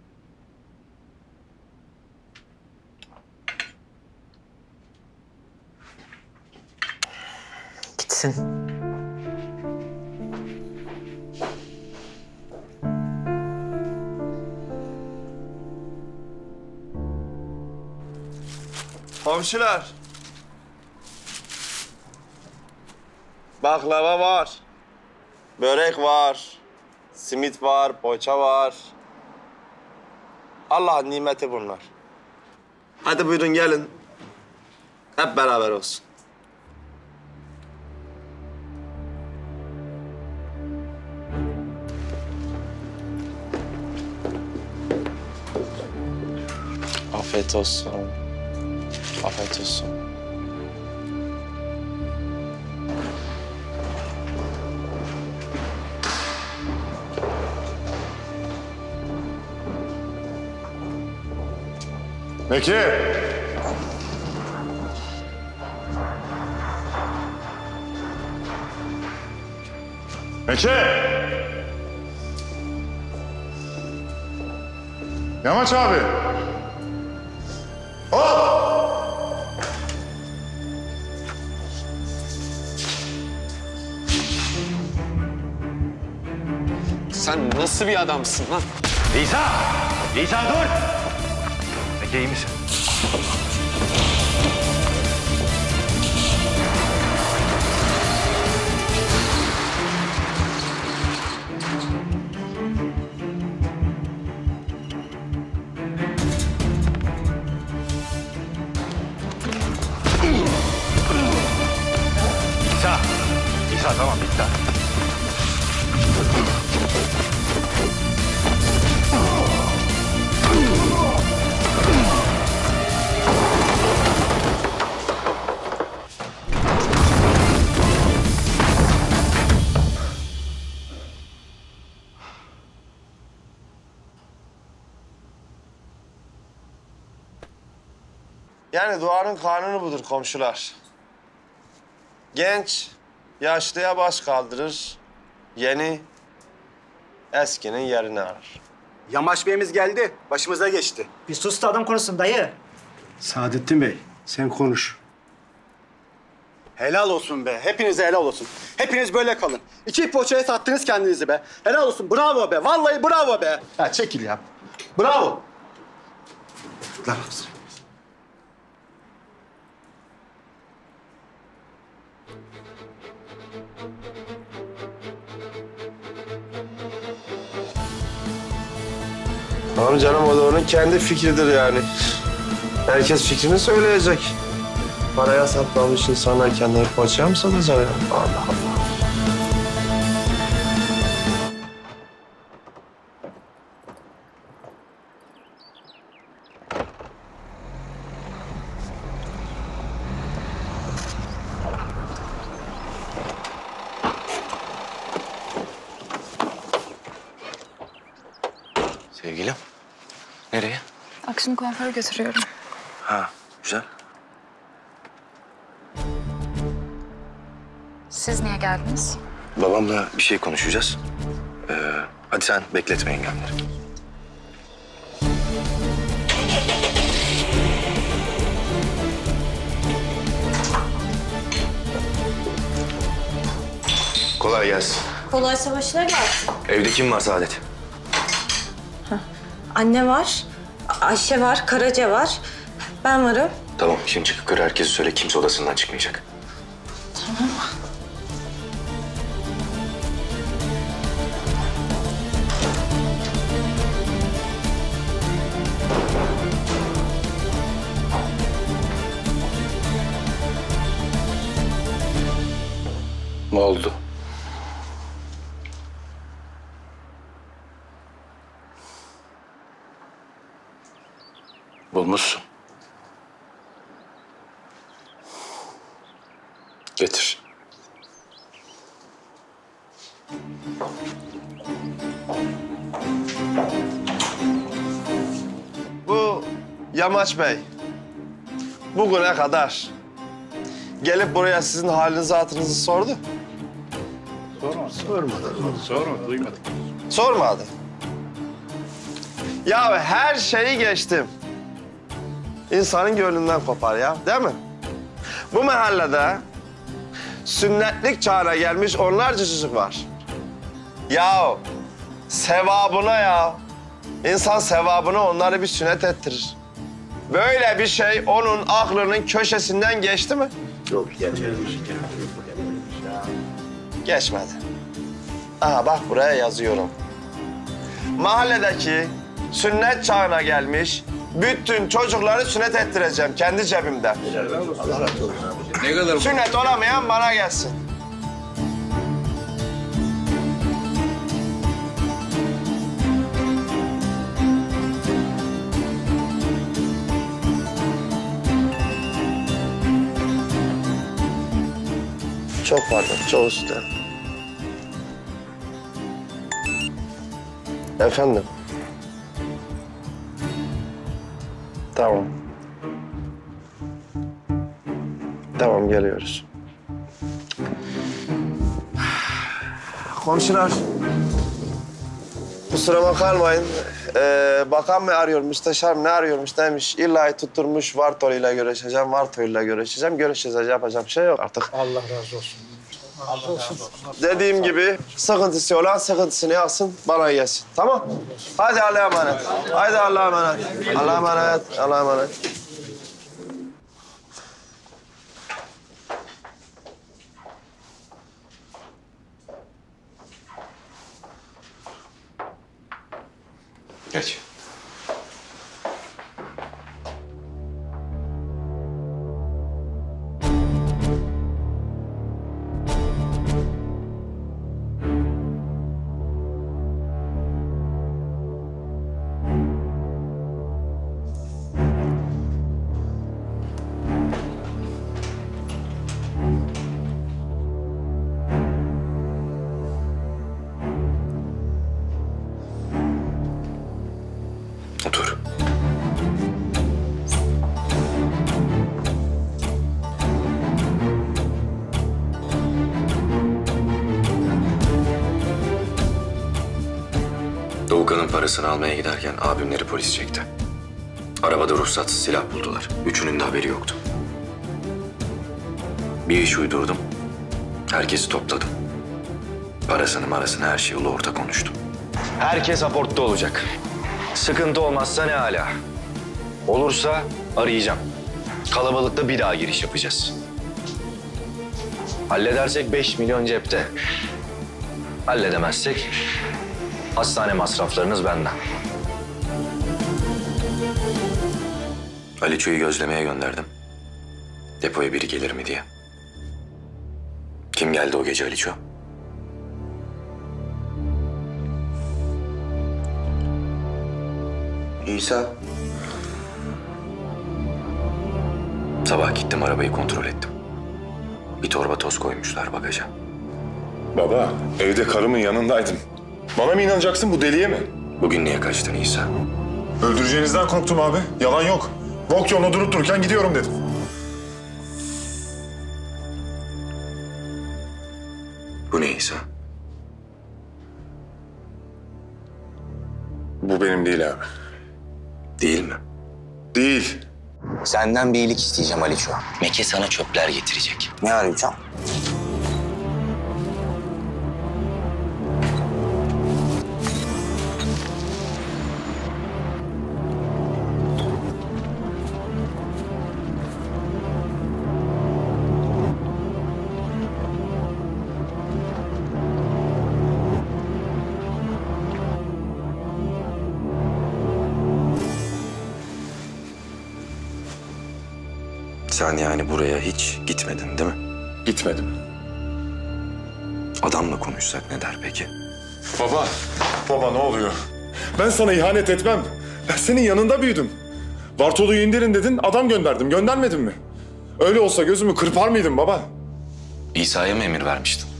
Gitsin. Komşular. Baklava var. Börek var. Simit var, poğaça var. Allah'ın nimeti bunlar. Hadi buyurun gelin. Hep beraber olsun. Afiyet olsun. Afiyet olsun. Peki. Peki. Yamaç abi. Hop. Sen nasıl bir adamsın lan? İsa! İsa dur! Peki iyi misin? İsa! İsa tamam bitti. Yani duanın kanunu budur komşular. Genç yaşlıya baş kaldırır, yeni eskinin yerini arar. Yamaç Bey'imiz geldi, başımıza geçti. Bir sus da adam konuşsun dayı. Saadettin Bey, sen konuş. Helal olsun be, hepinize helal olsun. Hepiniz böyle kalın. İki poğaçaya sattınız kendinizi be. Helal olsun, bravo be, vallahi bravo be. Ya çekil ya. Bravo. Lan Tamam canım, o da onun kendi fikridir yani. Herkes fikrini söyleyecek. Paraya satmamış insanlar kendini poğaçaya mı satacak ya? Allah Allah. Sevgilim. Nereye? Akşam kuaföre götürüyorum. Ha, güzel. Siz niye geldiniz? Babamla bir şey konuşacağız. Ee, hadi sen bekletme yengemleri. Kolay gelsin. Kolay savaşına gelsin. Evde kim var Saadet? Anne var, Ayşe var, Karaca var. Ben varım. Tamam, şimdi çıkıp yukarı herkese söyle, kimse odasından çıkmayacak. Tamam. Ne oldu? Bulmuşsun. Getir. Bu Yamaç Bey, bugüne kadar gelip buraya sizin halinizi hatırınızı sordu. Sorma, sormadı. Sorma, duymadık. Sormadı. Ya her şeyi geçtim. İnsanın gönlünden kopar ya, değil mi? Bu mahallede sünnetlik çağına gelmiş onlarca çocuk var. Ya sevabına ya. İnsan sevabına onları bir sünnet ettirir. Böyle bir şey onun aklının köşesinden geçti mi? Yok, geçmemiş. Geçmedi. Aha bak buraya yazıyorum. Mahalledeki sünnet çağına gelmiş bütün çocukları sünnet ettireceğim kendi cebimden. Allah razı olsun. Ne kadar bu? Sünnet olamayan bana gelsin. Çok pardon, çok özür dilerim. Efendim? Tamam. Tamam, geliyoruz. Komşular, kusura kalmayın. Ee, bakan mı arıyor, müsteşar ne arıyormuş demiş. İlla tutturmuş Vartolu'yla görüşeceğim, Vartolu'yla görüşeceğim. Görüşeceğiz, yapacak bir şey yok artık. Allah razı olsun. Allah razı olsun. Dediğim gibi sıkıntısı olan sıkıntısını yapsın, bana gelsin. Tamam? Hadi Allah'a emanet. Hadi Allah'a emanet. Allah'a emanet. Allah'a emanet. Geç. Otur. Doğukan'ın parasını almaya giderken abimleri polis çekti. Arabada ruhsatsız silah buldular. Üçünün de haberi yoktu. Bir iş uydurdum. Herkesi topladım. Parasını marasını her şeyi ulu orta konuştum. Herkes aportta olacak. Sıkıntı olmazsa ne hala. Olursa arayacağım. Kalabalıkta bir daha giriş yapacağız. Halledersek beş milyon cepte. Halledemezsek hastane masraflarınız benden. Aliço'yu gözlemeye gönderdim. Depoya biri gelir mi diye. Kim geldi o gece Aliço? İsa. Sabah gittim, arabayı kontrol ettim. Bir torba toz koymuşlar bagaja. Baba, evde karımın yanındaydım. Bana mı inanacaksın, bu deliye mi? Bugün niye kaçtın İsa? Öldüreceğinizden korktum abi. Yalan yok. Vok yoluna durup dururken gidiyorum dedim. Bu ne İsa? Bu benim değil abi. Değil mi? Değil. Senden bir iyilik isteyeceğim Aliço. Meke sana çöpler getirecek. Ne arayacağım? Sen yani buraya hiç gitmedin değil mi? Gitmedim. Adamla konuşsak ne der peki? Baba, baba ne oluyor? Ben sana ihanet etmem. Ben senin yanında büyüdüm. Bartolu'yu indirin dedin, adam gönderdim. Göndermedin mi? Öyle olsa gözümü kırpar mıydın baba? İsa'ya mı emir vermiştin?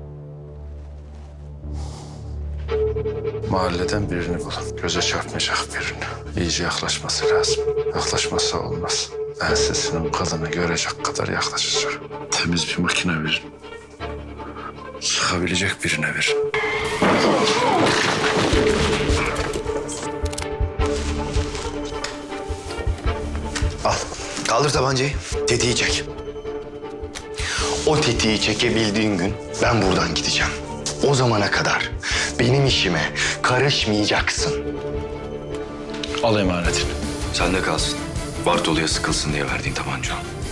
Mahalleden birini bulun. Göze çarpmayacak birini. İyice yaklaşması lazım. Yaklaşmazsa olmaz. Ben sesinin kılını görecek kadar yaklaşacak. Temiz bir makine verin. Sıkabilecek birine verin. Al. Kaldır tabancayı. Tetiği çek. O tetiği çekebildiğin gün ben buradan gideceğim. O zamana kadar benim işime karışmayacaksın. Al emanetini. Sende kalsın. Bartolu'ya sıkılsın diye verdiğin tabanca.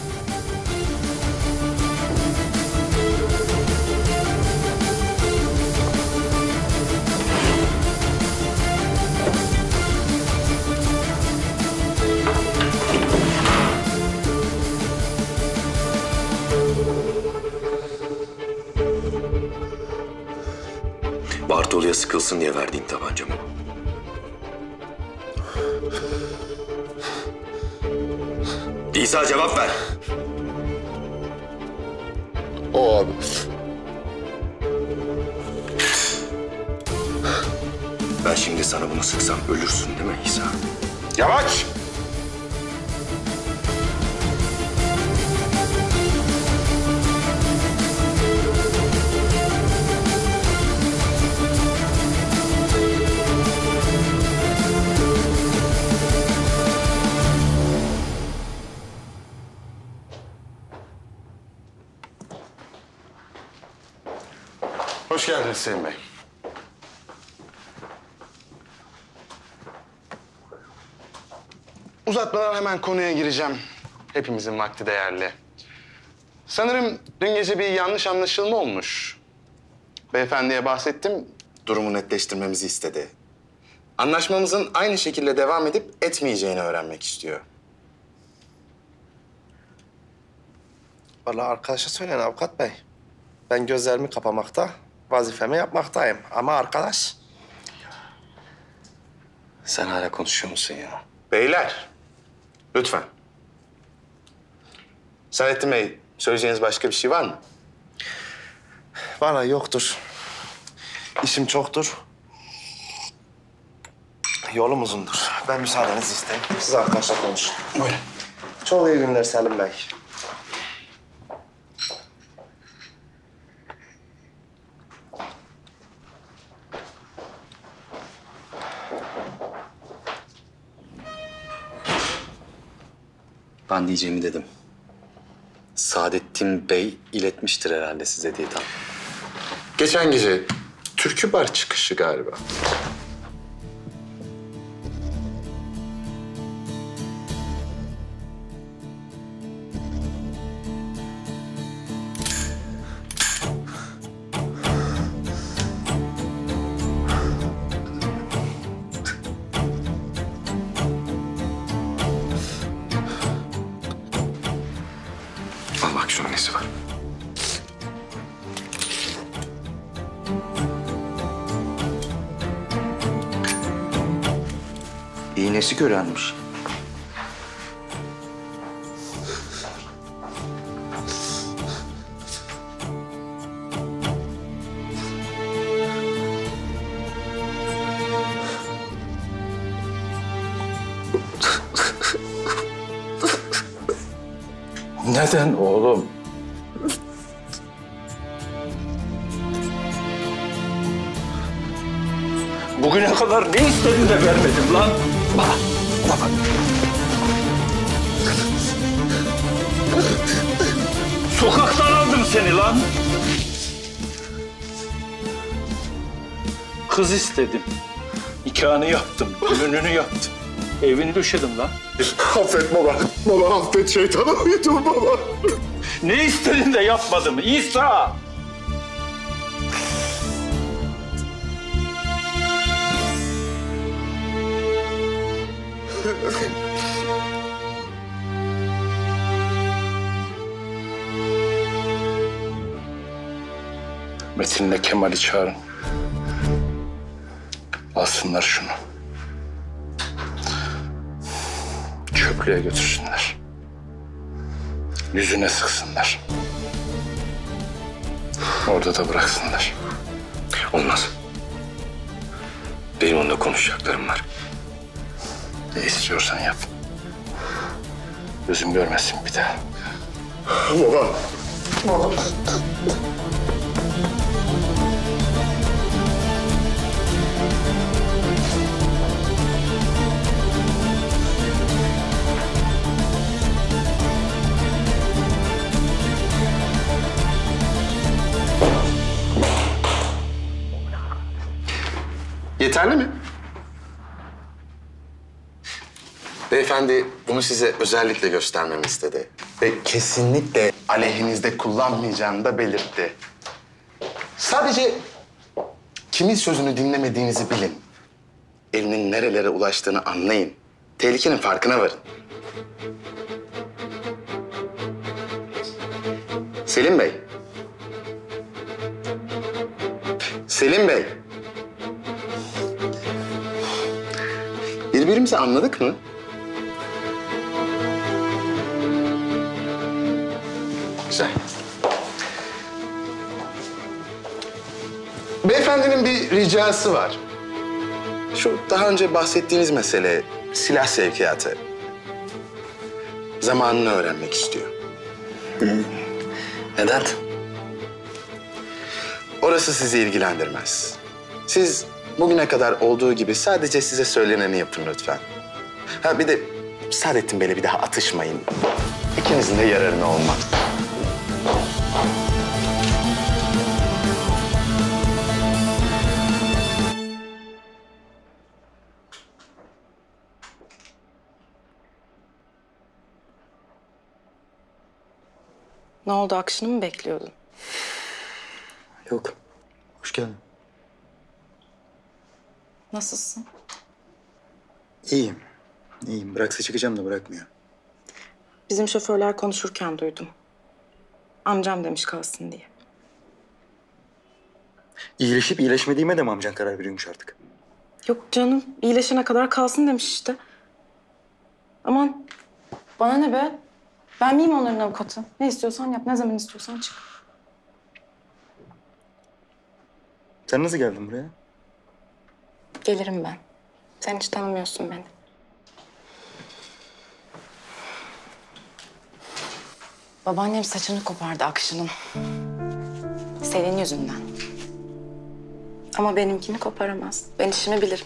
Bartolu'ya sıkılsın diye verdiğin tabanca mı? İsa cevap ver. O abi. Ben şimdi sana bunu sıksam ölürsün değil mi İsa? Yavaş! Hoş geldiniz Selim Bey. Uzatmadan hemen konuya gireceğim. Hepimizin vakti değerli. Sanırım dün gece bir yanlış anlaşılma olmuş. Beyefendiye bahsettim, durumu netleştirmemizi istedi. Anlaşmamızın aynı şekilde devam edip etmeyeceğini öğrenmek istiyor. Vallahi arkadaşa söyleyin avukat bey. Ben gözlerimi kapamakta, vazifemi yapmaktayım. Ama arkadaş... Sen hala konuşuyor musun ya? Beyler, lütfen. Saadettin Bey, söyleyeceğiniz başka bir şey var mı? Vallahi yoktur. İşim çoktur. Yolum uzundur. Ben müsaadenizi isteyeyim. Siz arkadaşla konuşun. Buyurun. Çok iyi günler Selim Bey. Ben diyeceğimi dedim. Saadettin Bey iletmiştir herhalde size diye tahmin. Geçen gece türkü bar çıkışı galiba. Al bak şunun nesi var. İğnesi görenmiş. Neden oğlum? Bugüne kadar ne istedin de vermedim lan? Bak, bak. Sokaktan aldım seni lan. Kız istedim. Nikahını yaptım, düğününü yaptım. Evini döşedim lan. Affet baba. Baba affet, şeytana uydum baba. Ne istedin de yapmadım İsa? Metin'le Kemal'i çağırın. Alsınlar şunu. Çöplüğe götürsünler. Yüzüne sıksınlar. Orada da bıraksınlar. Olmaz. Benim onunla konuşacaklarım var. Ne istiyorsan yap. Gözüm görmesin bir daha. Baba. Baba. Yeterli mi? Beyefendi bunu size özellikle göstermemi istedi. Ve kesinlikle aleyhinizde kullanmayacağını da belirtti. Sadece kimin sözünü dinlemediğinizi bilin. Elinin nerelere ulaştığını anlayın. Tehlikenin farkına varın. Selim Bey. Selim Bey. Birbirimizi anladık mı? Güzel. Beyefendinin bir ricası var. Şu daha önce bahsettiğiniz mesele, silah sevkiyatı. Zamanını öğrenmek istiyor. Neden? Orası sizi ilgilendirmez. Siz bugüne kadar olduğu gibi sadece size söyleneni yapın lütfen. Ha bir de Saadettin Bey'le bir daha atışmayın. İkinizin de yararına olmaz. Ne oldu, akşını mı bekliyordun? Yok. Hoş geldin. Nasılsın? İyiyim. İyiyim. Bıraksa çıkacağım da bırakmıyor. Bizim şoförler konuşurken duydum. Amcam demiş kalsın diye. İyileşip iyileşmediğime de mi amcan karar veriyormuş artık? Yok canım, iyileşene kadar kalsın demiş işte. Aman, bana ne be? Ben miyim onların avukatı? Ne istiyorsan yap, ne zaman istiyorsan çık. Sen nasıl geldin buraya? Gelirim ben. Sen hiç tanımıyorsun beni. Babaannem saçını kopardı Akşı'nın. Senin yüzünden. Ama benimkini koparamaz. Ben işimi bilirim.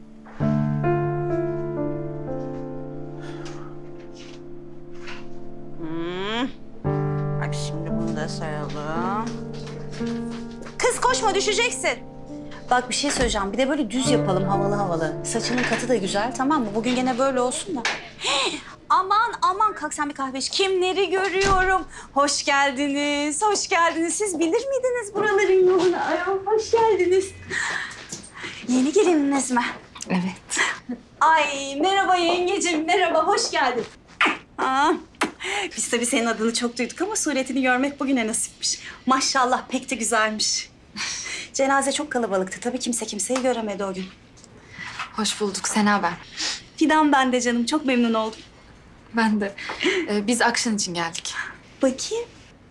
Hmm. Bak şimdi bunu da saralım. Kız koşma, düşeceksin. Bak bir şey söyleyeceğim. Bir de böyle düz yapalım, havalı havalı. Saçının katı da güzel, tamam mı? Bugün gene böyle olsun da. Aman aman, kalk sen bir kahve iç. Kimleri görüyorum? Hoş geldiniz, hoş geldiniz. Siz bilir miydiniz buraların yolunu? Ay, hoş geldiniz. Yeni gelininiz mi? Evet. Ay merhaba yengecim, merhaba, hoş geldin. Aa, biz tabii senin adını çok duyduk ama suretini görmek bugüne nasipmiş. Maşallah pek de güzelmiş. Cenaze çok kalabalıktı. Tabii kimse kimseyi göremedi o gün. Hoş bulduk. Sena ben. Fidan ben de canım. Çok memnun oldum. Ben de. Ee, biz akşam için geldik. Bakayım.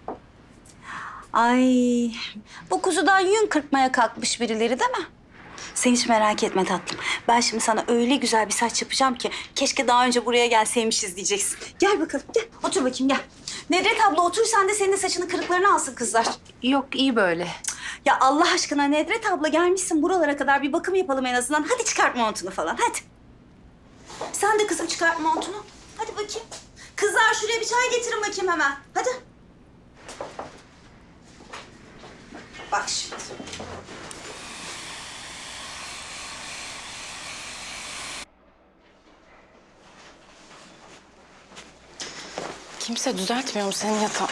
Ay, bu kuzudan yün kırpmaya kalkmış birileri değil mi? Sen hiç merak etme tatlım. Ben şimdi sana öyle güzel bir saç yapacağım ki keşke daha önce buraya gelseymişiz diyeceksin. Gel bakalım gel. Otur bakayım gel. Nedret abla otur sen de senin de saçının kırıklarını alsın kızlar. Yok iyi böyle. Ya Allah aşkına Nedret abla gelmişsin buralara kadar bir bakım yapalım en azından. Hadi çıkart montunu falan hadi. Sen de kızım çıkart montunu. Hadi bakayım. Kızlar şuraya bir çay getirin bakayım hemen. Hadi. Bak şimdi. Kimse düzeltmiyor mu senin yatağın?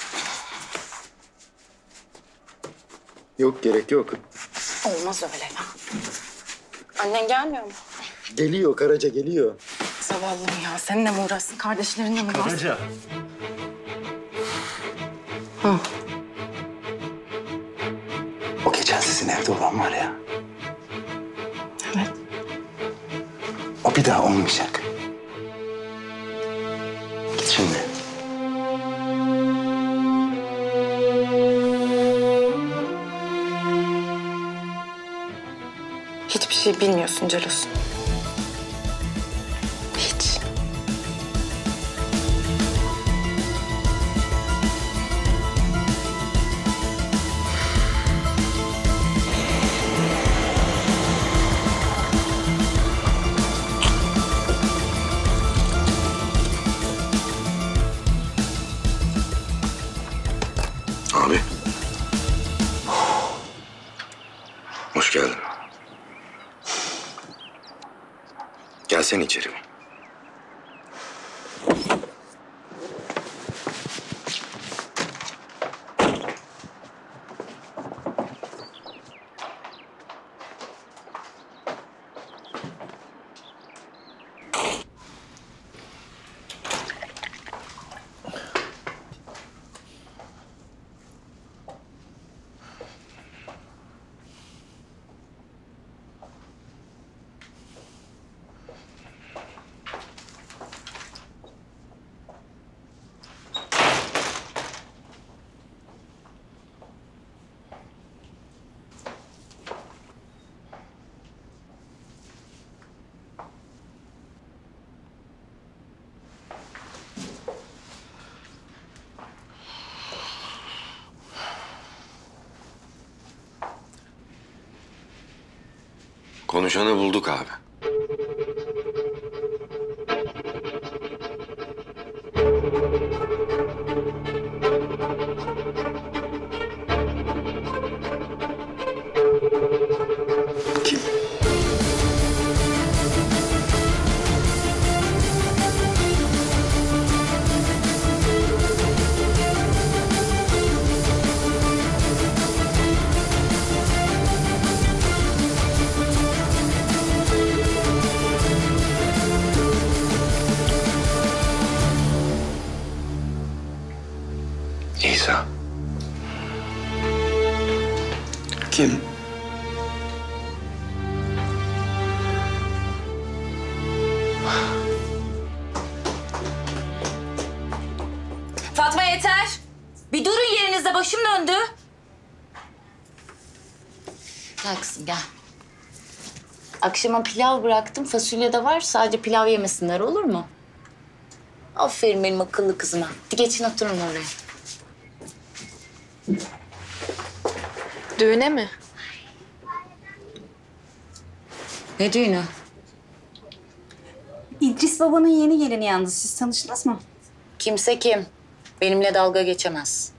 Yok gerek yok. Olmaz öyle ya. Annen gelmiyor mu? Geliyor Karaca geliyor. Zavallım ya. Seninle mi uğraşsın, kardeşlerinle mi uğraşsın? Karaca. Hı. O geçen sizin evde olan var ya. Evet. O bir daha olmayacak. Git şimdi. Hiçbir şey bilmiyorsun Celos. Hiç. Abi. Hoş geldin. Gelsene içeri. Konuşanı bulduk abi. Kim? İsa. Kim? Fatma yeter. Bir durun yerinizde başım döndü. Gel kızım gel. Akşama pilav bıraktım. Fasulye de var. Sadece pilav yemesinler olur mu? Aferin benim akıllı kızıma. Hadi geçin oturun oraya. Düğüne mi? Ne düğünü? İdris babanın yeni gelini yalnız. Siz tanıştınız mı? Kimse kim? Benimle dalga geçemez.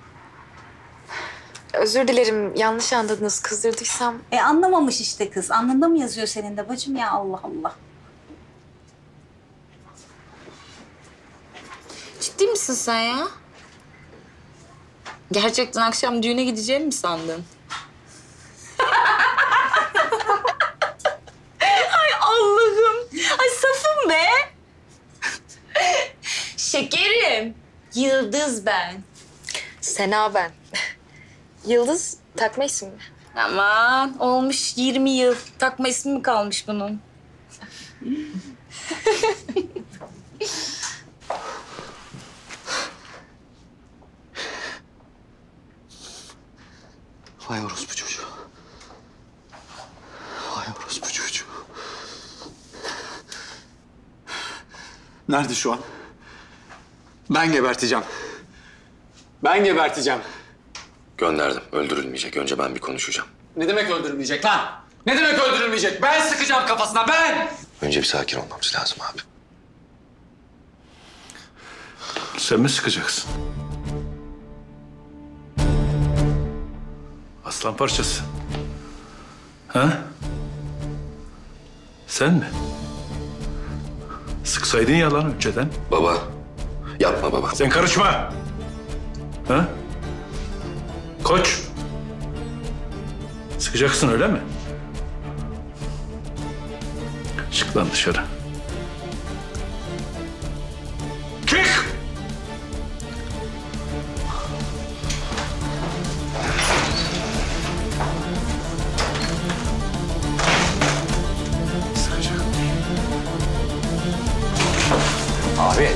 Özür dilerim. Yanlış anladınız. Kızdırdıysam. E anlamamış işte kız. Alnında mı yazıyor senin de bacım ya Allah Allah. Ciddi misin sen ya? Gerçekten akşam düğüne gideceğimi mi sandın? Ay Allah'ım. Ay safım be. Şekerim. Yıldız ben. Sena ben. Yıldız takma isim mi? Aman olmuş yirmi yıl. Takma ismi mi kalmış bunun? Vay orospu çocuğu. Nerede şu an? Ben geberteceğim. Ben geberteceğim. Gönderdim. Öldürülmeyecek. Önce ben bir konuşacağım. Ne demek öldürülmeyecek lan? Ne demek öldürülmeyecek? Ben sıkacağım kafasına, ben! Önce bir sakin olmamız lazım abi. Sen mi sıkacaksın? Aslan parçası. Ha? Sen mi? Sıksaydın ya lan önceden. Baba. Yapma baba. Sen karışma. Ha? Koç. Sıkacaksın öyle mi? Çık lan dışarı. Çık! Sıkacak. Abi.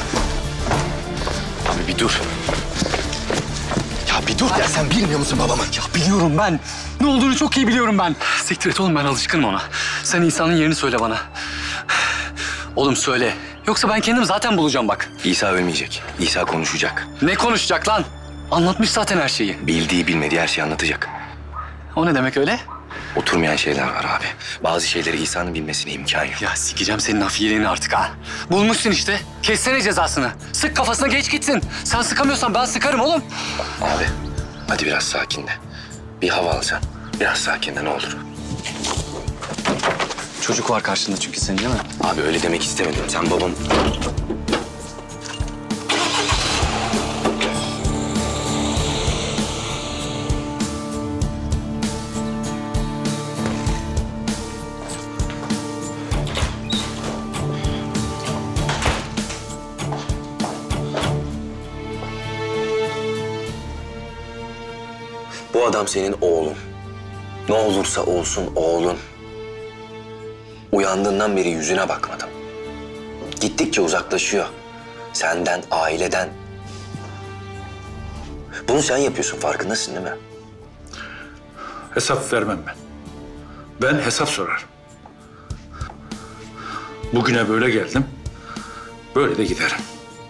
Abi bir dur. Ya bir dur ya, sen bilmiyor musun babamı? Ya biliyorum ben. Ne olduğunu çok iyi biliyorum ben. Siktir et oğlum, ben alışkınım ona. Sen insanın yerini söyle bana. Oğlum söyle. Yoksa ben kendim zaten bulacağım bak. İsa ölmeyecek. İsa konuşacak. Ne konuşacak lan? Anlatmış zaten her şeyi. Bildiği bilmediği her şeyi anlatacak. O ne demek öyle? Oturmayan şeyler var abi. Bazı şeyleri İsa'nın bilmesine imkan yok. Ya sikeceğim senin afiyeliğini artık ha. Bulmuşsun işte. Kessene cezasını. Sık kafasına, geç gitsin. Sen sıkamıyorsan ben sıkarım oğlum. Abi hadi biraz sakinle. Bir hava al sen. Biraz sakinle ne olur. Çocuk var karşında çünkü senin, değil mi? Abi öyle demek istemedim. Sen babam... Bu adam senin oğlun. Ne olursa olsun oğlun. Uyandığından beri yüzüne bakmadım. Gittikçe uzaklaşıyor. Senden, aileden. Bunu sen yapıyorsun, farkındasın değil mi? Hesap vermem ben. Ben hesap sorarım. Bugüne böyle geldim, böyle de giderim.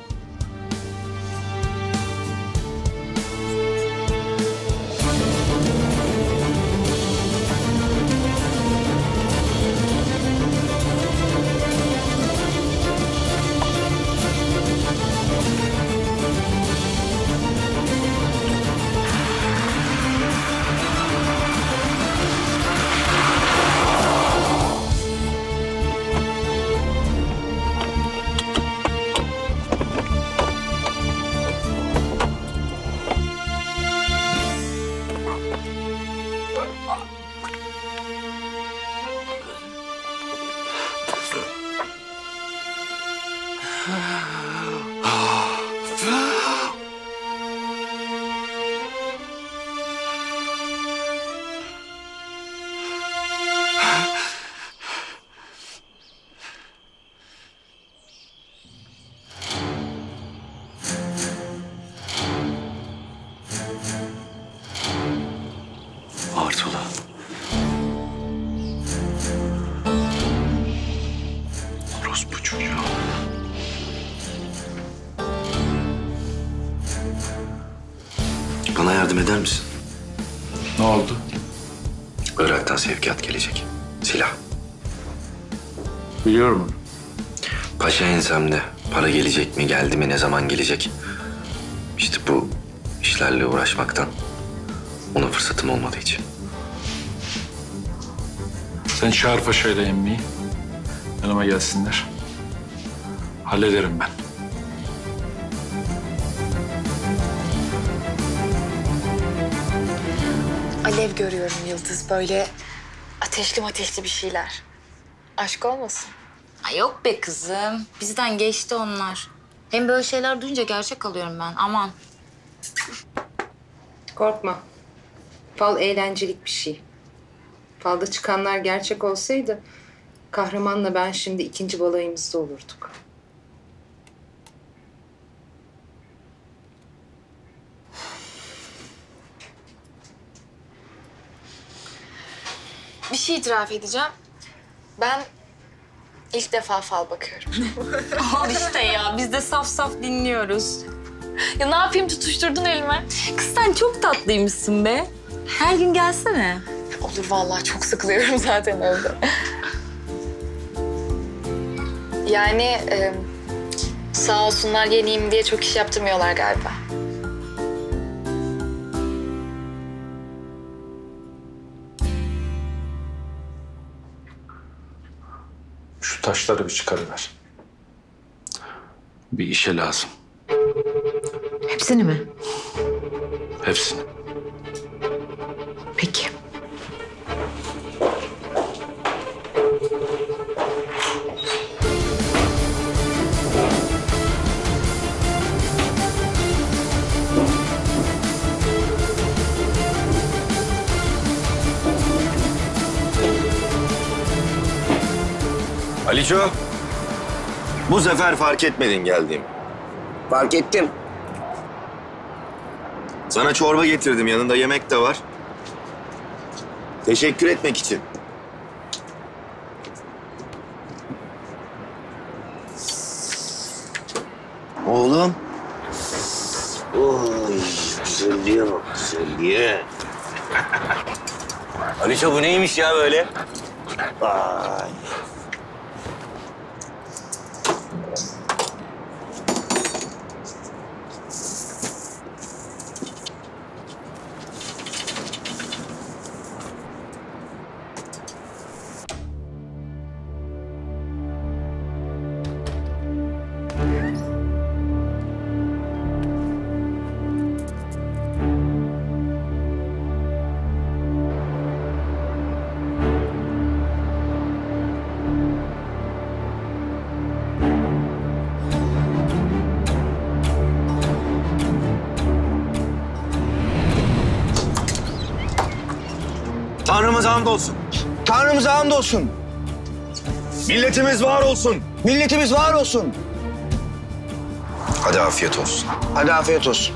Bartolo. Orospu çocuğu. Bana yardım eder misin? Ne oldu? Irak'tan sevkiyat gelecek. Silah. Biliyorum onu. Paşa ensemde. Para gelecek mi, geldi mi, ne zaman gelecek? İşte bu işlerle uğraşmaktan ona fırsatım olmadığı için. Sen çağır Paşa ile emmiyi. Yanıma gelsinler. Hallederim ben. Alev görüyorum Yıldız, böyle ateşli ateşli bir şeyler. Aşk olmasın? Ay yok be kızım. Bizden geçti onlar. Hem böyle şeyler duyunca gerçek alıyorum ben. Aman. Korkma. Fal eğlencelik bir şey. Falda çıkanlar gerçek olsaydı kahramanla ben şimdi ikinci balayımızda olurduk. Bir şey itiraf edeceğim. Ben İlk defa fal bakıyorum. Al işte ya, biz de saf saf dinliyoruz. Ya ne yapayım, tutuşturdun elime. Kız sen çok tatlıymışsın be. Her gün gelsene. Olur vallahi, çok sıkılıyorum zaten evde. Yani e, sağ olsunlar yeniyim diye çok iş yaptırmıyorlar galiba. Şu taşları bir çıkarıver. Bir işe lazım. Hepsini mi? Hepsini. Peki. Aliço, bu sefer fark etmedin geldiğimi. Fark ettim. Sana çorba getirdim, yanında yemek de var. Teşekkür etmek için. Oğlum. Oy, güzelliğe bak, güzelliğe. Aliço, bu neymiş ya böyle? Vay. Tanrımıza hamdolsun. Tanrımıza hamdolsun. Milletimiz var olsun. Milletimiz var olsun. Hadi afiyet olsun. Hadi afiyet olsun.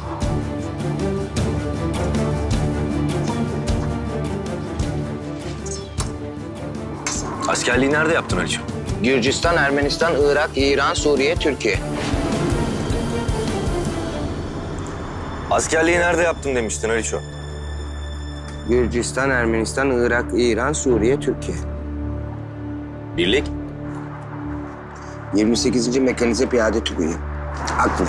Askerliği nerede yaptın Aliço? Gürcistan, Ermenistan, Irak, İran, Suriye, Türkiye. Askerliği nerede yaptın demiştin Aliço? Gürcistan, Ermenistan, Irak, İran, Suriye, Türkiye. Birlik? yirmi sekizinci Mekanize Piyade Tugayı. Aknep.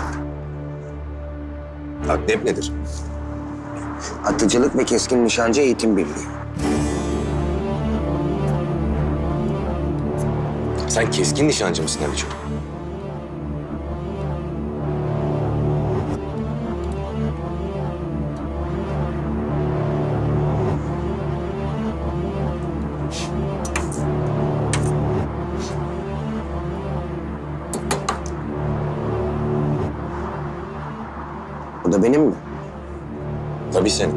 Aknep nedir? Atıcılık ve Keskin Nişancı Eğitim Birliği. Sen keskin nişancı mısın Aliço? Bu da benim mi? Tabii senin.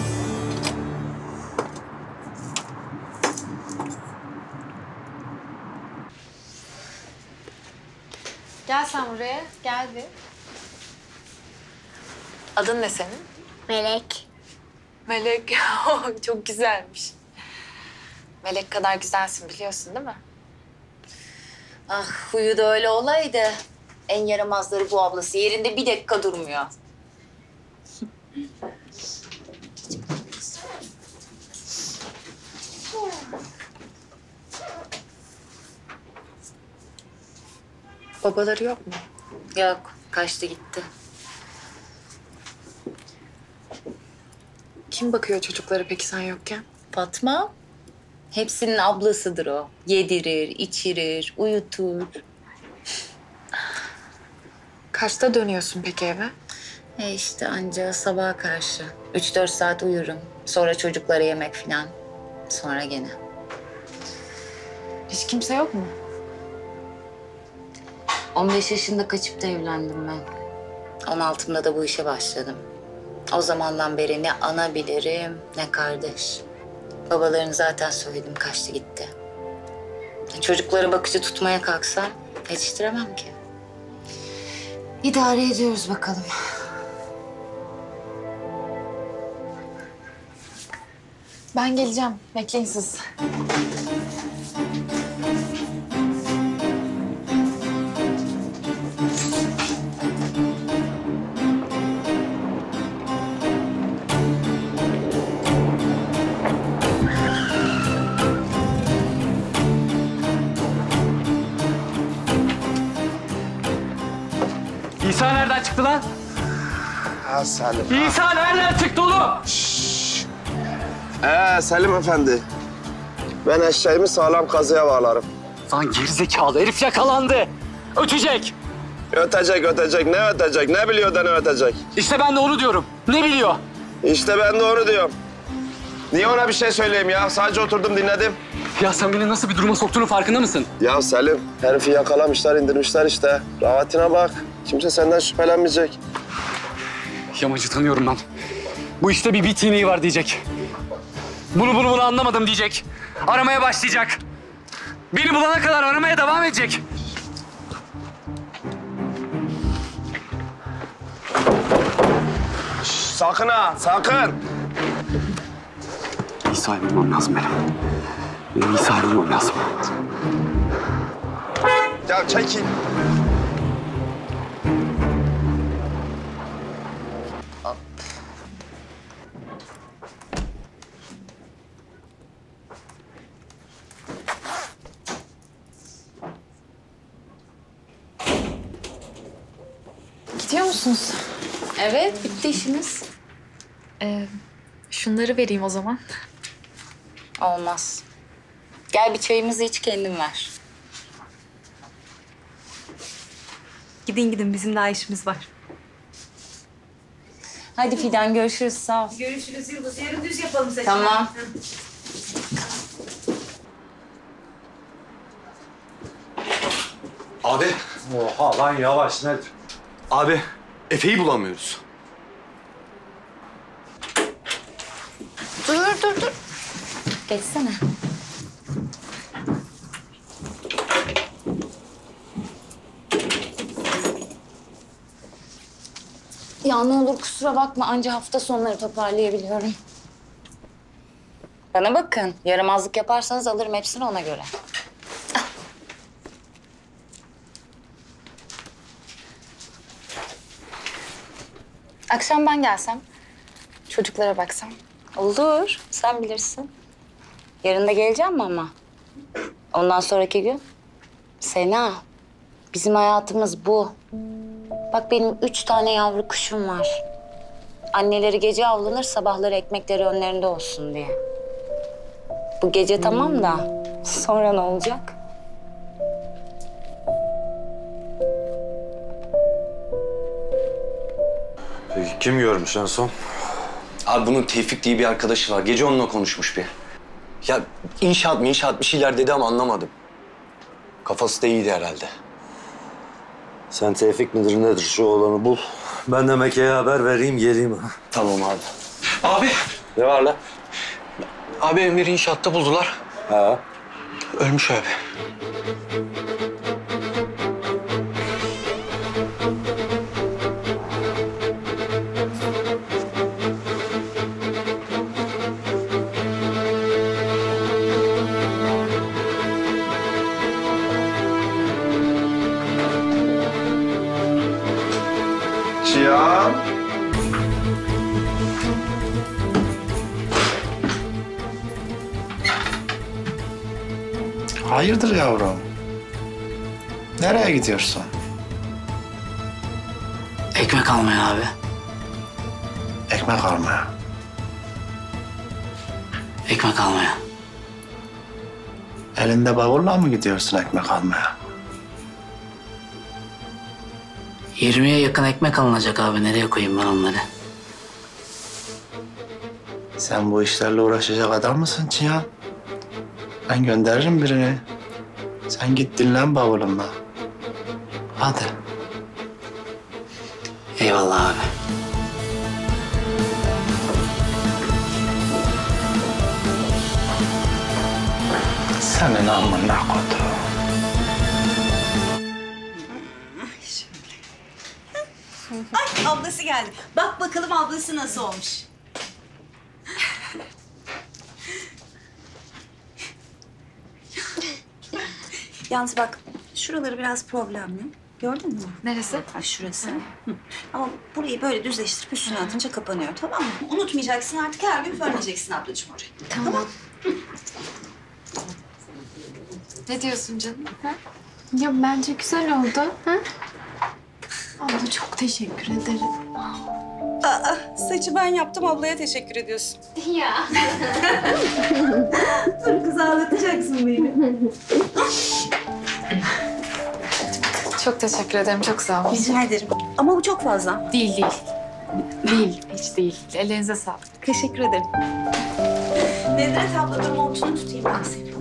Gel sen buraya, gel bir. Adın ne senin? Melek. Melek, çok güzelmiş. Melek kadar güzelsin biliyorsun değil mi? Ah huyu da öyle olaydı. En yaramazları bu ablası. Yerinde bir dakika durmuyor. Babaları yok mu? Yok, kaçtı gitti. Kim bakıyor çocuklara peki sen yokken? Fatma. Hepsinin ablasıdır o. Yedirir, içirir, uyutur. Kaçta dönüyorsun peki eve? E işte anca sabaha karşı. Üç dört saat uyurum. Sonra çocuklara yemek falan. Sonra gene. Hiç kimse yok mu? on beş yaşında kaçıp da evlendim ben. on altımda da bu işe başladım. O zamandan beri ne ana bilirim ne kardeş. Babalarını zaten söyledim, kaçtı gitti. Çocuklara bakıcı tutmaya kalksam yetiştiremem ki. İdare ediyoruz bakalım. Ben geleceğim. Bekleyin siz. İsa nereden çıktı lan? Ha Selim. İsa nereden çıktı oğlum? Ee Selim Efendi. Ben eşeğimi sağlam kazıya bağlarım. Lan gerizekalı herif yakalandı. Ötecek. Ötecek ötecek. Ne ötecek? Ne biliyor da ne ötecek? İşte ben de onu diyorum. Ne biliyor? İşte ben de onu diyorum. Niye ona bir şey söyleyeyim ya? Sadece oturdum dinledim. Ya sen beni nasıl bir duruma soktuğunun farkında mısın? Ya Selim, herifi yakalamışlar, indirmişler işte. Rahatına bak. Kimse senden şüphelenmeyecek. Yamacı tanıyorum ben. Bu işte bir bitiniği var diyecek. Bunu bunu bunu anlamadım diyecek. Aramaya başlayacak. Beni bulana kadar aramaya devam edecek. Şş, sakın ha, sakın. İsa'yı bulmam lazım benim. Benim İsa'yı bulmam lazım. Ya çekil. Gidiyor musunuz? Evet, bitti işimiz. Ee, şunları vereyim o zaman. Olmaz. Gel bir çayımızı iç, kendin ver. Gidin gidin, bizim daha işimiz var. Hadi Fidan, görüşürüz. Sağ ol. Görüşürüz Yıldız. Yarın düz yapalım seçim. Tamam. Abi. Oha lan yavaş nedir? Abi Efe'yi bulamıyoruz. Dur, dur, dur. Geçsene. Ya ne olur kusura bakma, anca hafta sonları toparlayabiliyorum. Bana bakın, yaramazlık yaparsanız alırım hepsini ona göre. Akşam ben gelsem, çocuklara baksam. Olur, sen bilirsin. Yarın da geleceğim mi ama? Ondan sonraki gün? Sena, bizim hayatımız bu. Bak benim üç tane yavru kuşum var. Anneleri gece avlanır, sabahları ekmekleri önlerinde olsun diye. Bu gece tamam da sonra ne olacak? Peki kim görmüş en son? Abi bunun Tevfik diye bir arkadaşı var. Gece onunla konuşmuş bir. Ya inşaat mı inşaat bir şeyler dedi ama anlamadım. Kafası da iyiydi herhalde. Sen Tevfik midir nedir şu oğlanı bul. Ben de Mekke'ye haber vereyim geleyim. Tamam abi. Abi. Ne var lan? Abi Emir'i inşaatta buldular. Ha. Ölmüş abi. Cihan. Hayırdır yavrum? Nereye gidiyorsun? Ekmek almaya abi. Ekmek almaya. Ekmek almaya. Elinde bavulla mı gidiyorsun ekmek almaya? Yirmiye yakın ekmek alınacak abi. Nereye koyayım ben onları? Sen bu işlerle uğraşacak adam mısın Cihan? Ben gönderirim birini. Sen git dinlen bavulunla. Hadi. Eyvallah abi. Senin amına kodum. Ay ablası geldi. Bak bakalım ablası nasıl olmuş. Yalnız bak şuraları biraz problemli. Gördün mü? Neresi? Ha, şurası. Hı. Ama burayı böyle düzleştirip üstüne atınca kapanıyor, tamam mı? Unutmayacaksın, artık her gün fönleyeceksin ablacığım orayı. Tamam. Ne diyorsun canım? Ha? Ya bence güzel oldu. Ha? Abla çok teşekkür ederim. Aa, saçı ben yaptım, ablaya teşekkür ediyorsun. Ya. Dur kız, ağlatacaksın beni. Çok teşekkür ederim, çok sağ olun. Rica ederim. Ama bu çok fazla. Değil, değil. Değil, hiç değil. Ellerinize sağlık. Teşekkür ederim. Nedret abla, dur montunu tutayım ben seni.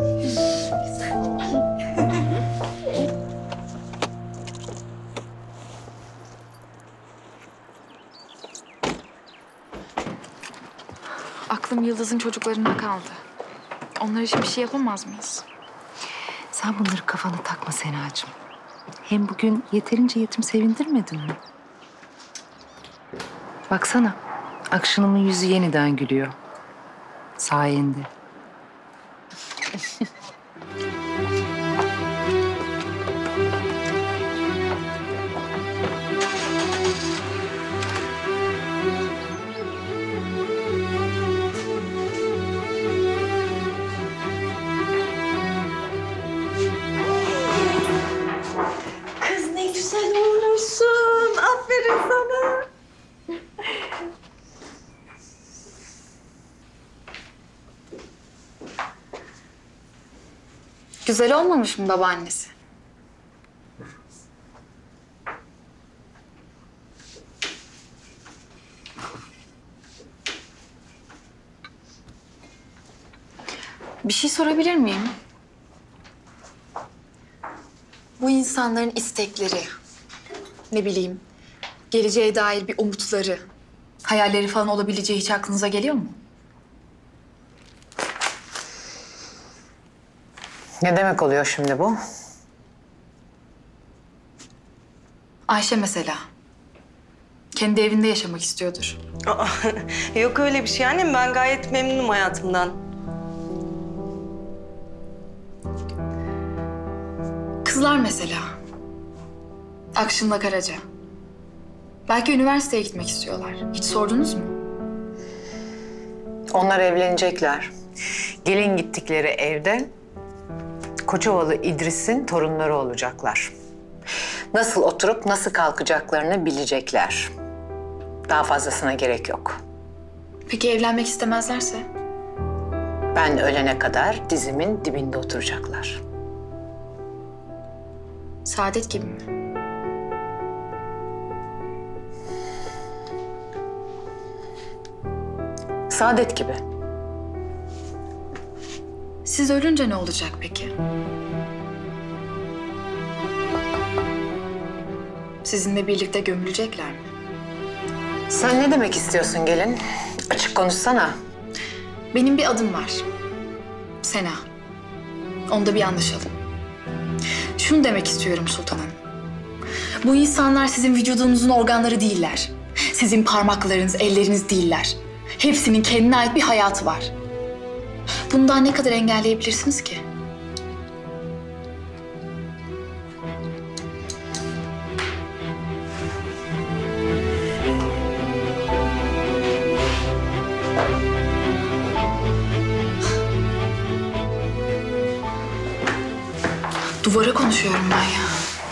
Aklım Yıldız'ın çocuklarına kaldı. Onlar için bir şey yapamaz mıyız? Sen bunları kafana takma Senacığım. Hem bugün yeterince yetim sevindirmedin mi? Baksana, Akşınım'ın yüzü yeniden gülüyor. Sayende. Kız ne güzel olmuşsun. Aferin sana. Güzel olmamış mı babaannesi? Bir şey sorabilir miyim? Bu insanların istekleri, ne bileyim, geleceğe dair bir umutları, hayalleri falan olabileceği hiç aklınıza geliyor mu? Ne demek oluyor şimdi bu? Ayşe mesela. Kendi evinde yaşamak istiyordur. Aa, yok öyle bir şey annem. Ben gayet memnunum hayatımdan. Kızlar mesela. Akşın'la Karaca. Belki üniversiteye gitmek istiyorlar. Hiç sordunuz mu? Onlar evlenecekler. Gelin gittikleri evde Koçovalı İdris'in torunları olacaklar. Nasıl oturup nasıl kalkacaklarını bilecekler. Daha fazlasına gerek yok. Peki evlenmek istemezlerse? Ben ölene kadar dizimin dibinde oturacaklar. Saadet gibi mi? Saadet gibi. Siz ölünce ne olacak peki? Sizinle birlikte gömülecekler mi? Sen ne demek istiyorsun gelin? Açık konuşsana. Benim bir adım var. Sena. Onda bir anlaşalım. Şunu demek istiyorum sultanım. Bu insanlar sizin vücudunuzun organları değiller. Sizin parmaklarınız, elleriniz değiller. Hepsinin kendine ait bir hayatı var. Bundan ne kadar engelleyebilirsiniz ki? Duvara konuşuyorum ben ya.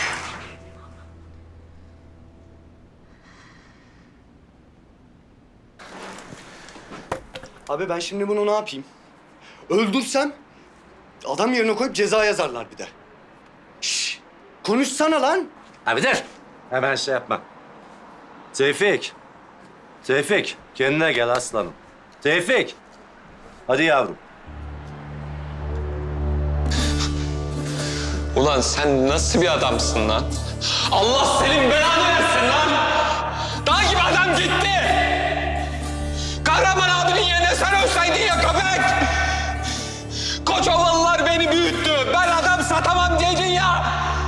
Abi ben şimdi bunu ne yapayım? Öldürsem adam yerine koyup ceza yazarlar bir de. Şşş! Konuşsana lan! Abi dur. Hemen şey yapma. Tevfik. Tevfik. Kendine gel aslanım. Tevfik. Hadi yavrum. Ulan sen nasıl bir adamsın lan? Allah senin belanı versin lan! Dağ gibi adam gitti! Kahraman abinin yerine sen ölseydin ya köpek! Koçovalılar beni büyüttü. Ben adam satamam diyeceksin ya!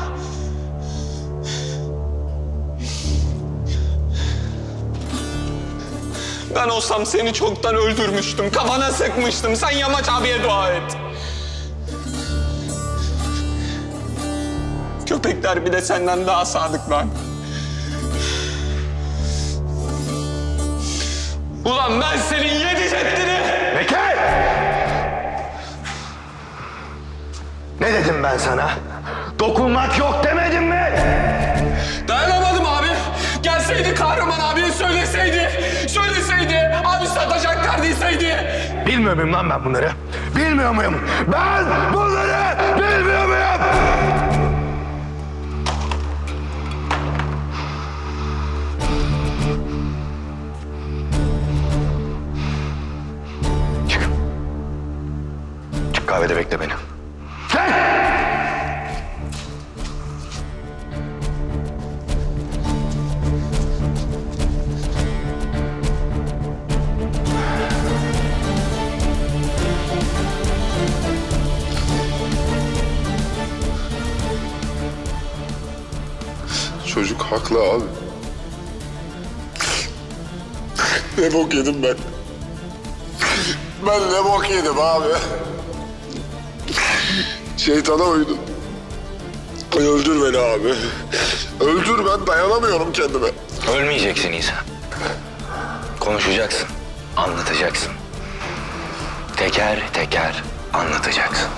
Ben olsam seni çoktan öldürmüştüm. Kafana sıkmıştım. Sen Yamaç abiye dua et. Köpekler bir de senden daha sadık lan. Ulan ben senin yedi ceddini... Bekir! Ne dedim ben sana? Dokunmak yok demedim mi? Dayanamadım abi. Söyleseydi Kahraman abiye söyleseydi. Söyleseydi. Abi satacaklar deseydi. Bilmiyor muyum lan ben bunları? Bilmiyor muyum? Ben bunları bilmiyor muyum? Çık kahvede bekle beni. Çocuk haklı abi. Ne bok yedim ben. Ben ne bok yedim abi. Şeytana uydum. Öldür beni abi. Öldür, ben dayanamıyorum kendime. Ölmeyeceksin İsa. Konuşacaksın, anlatacaksın. Teker teker anlatacaksın.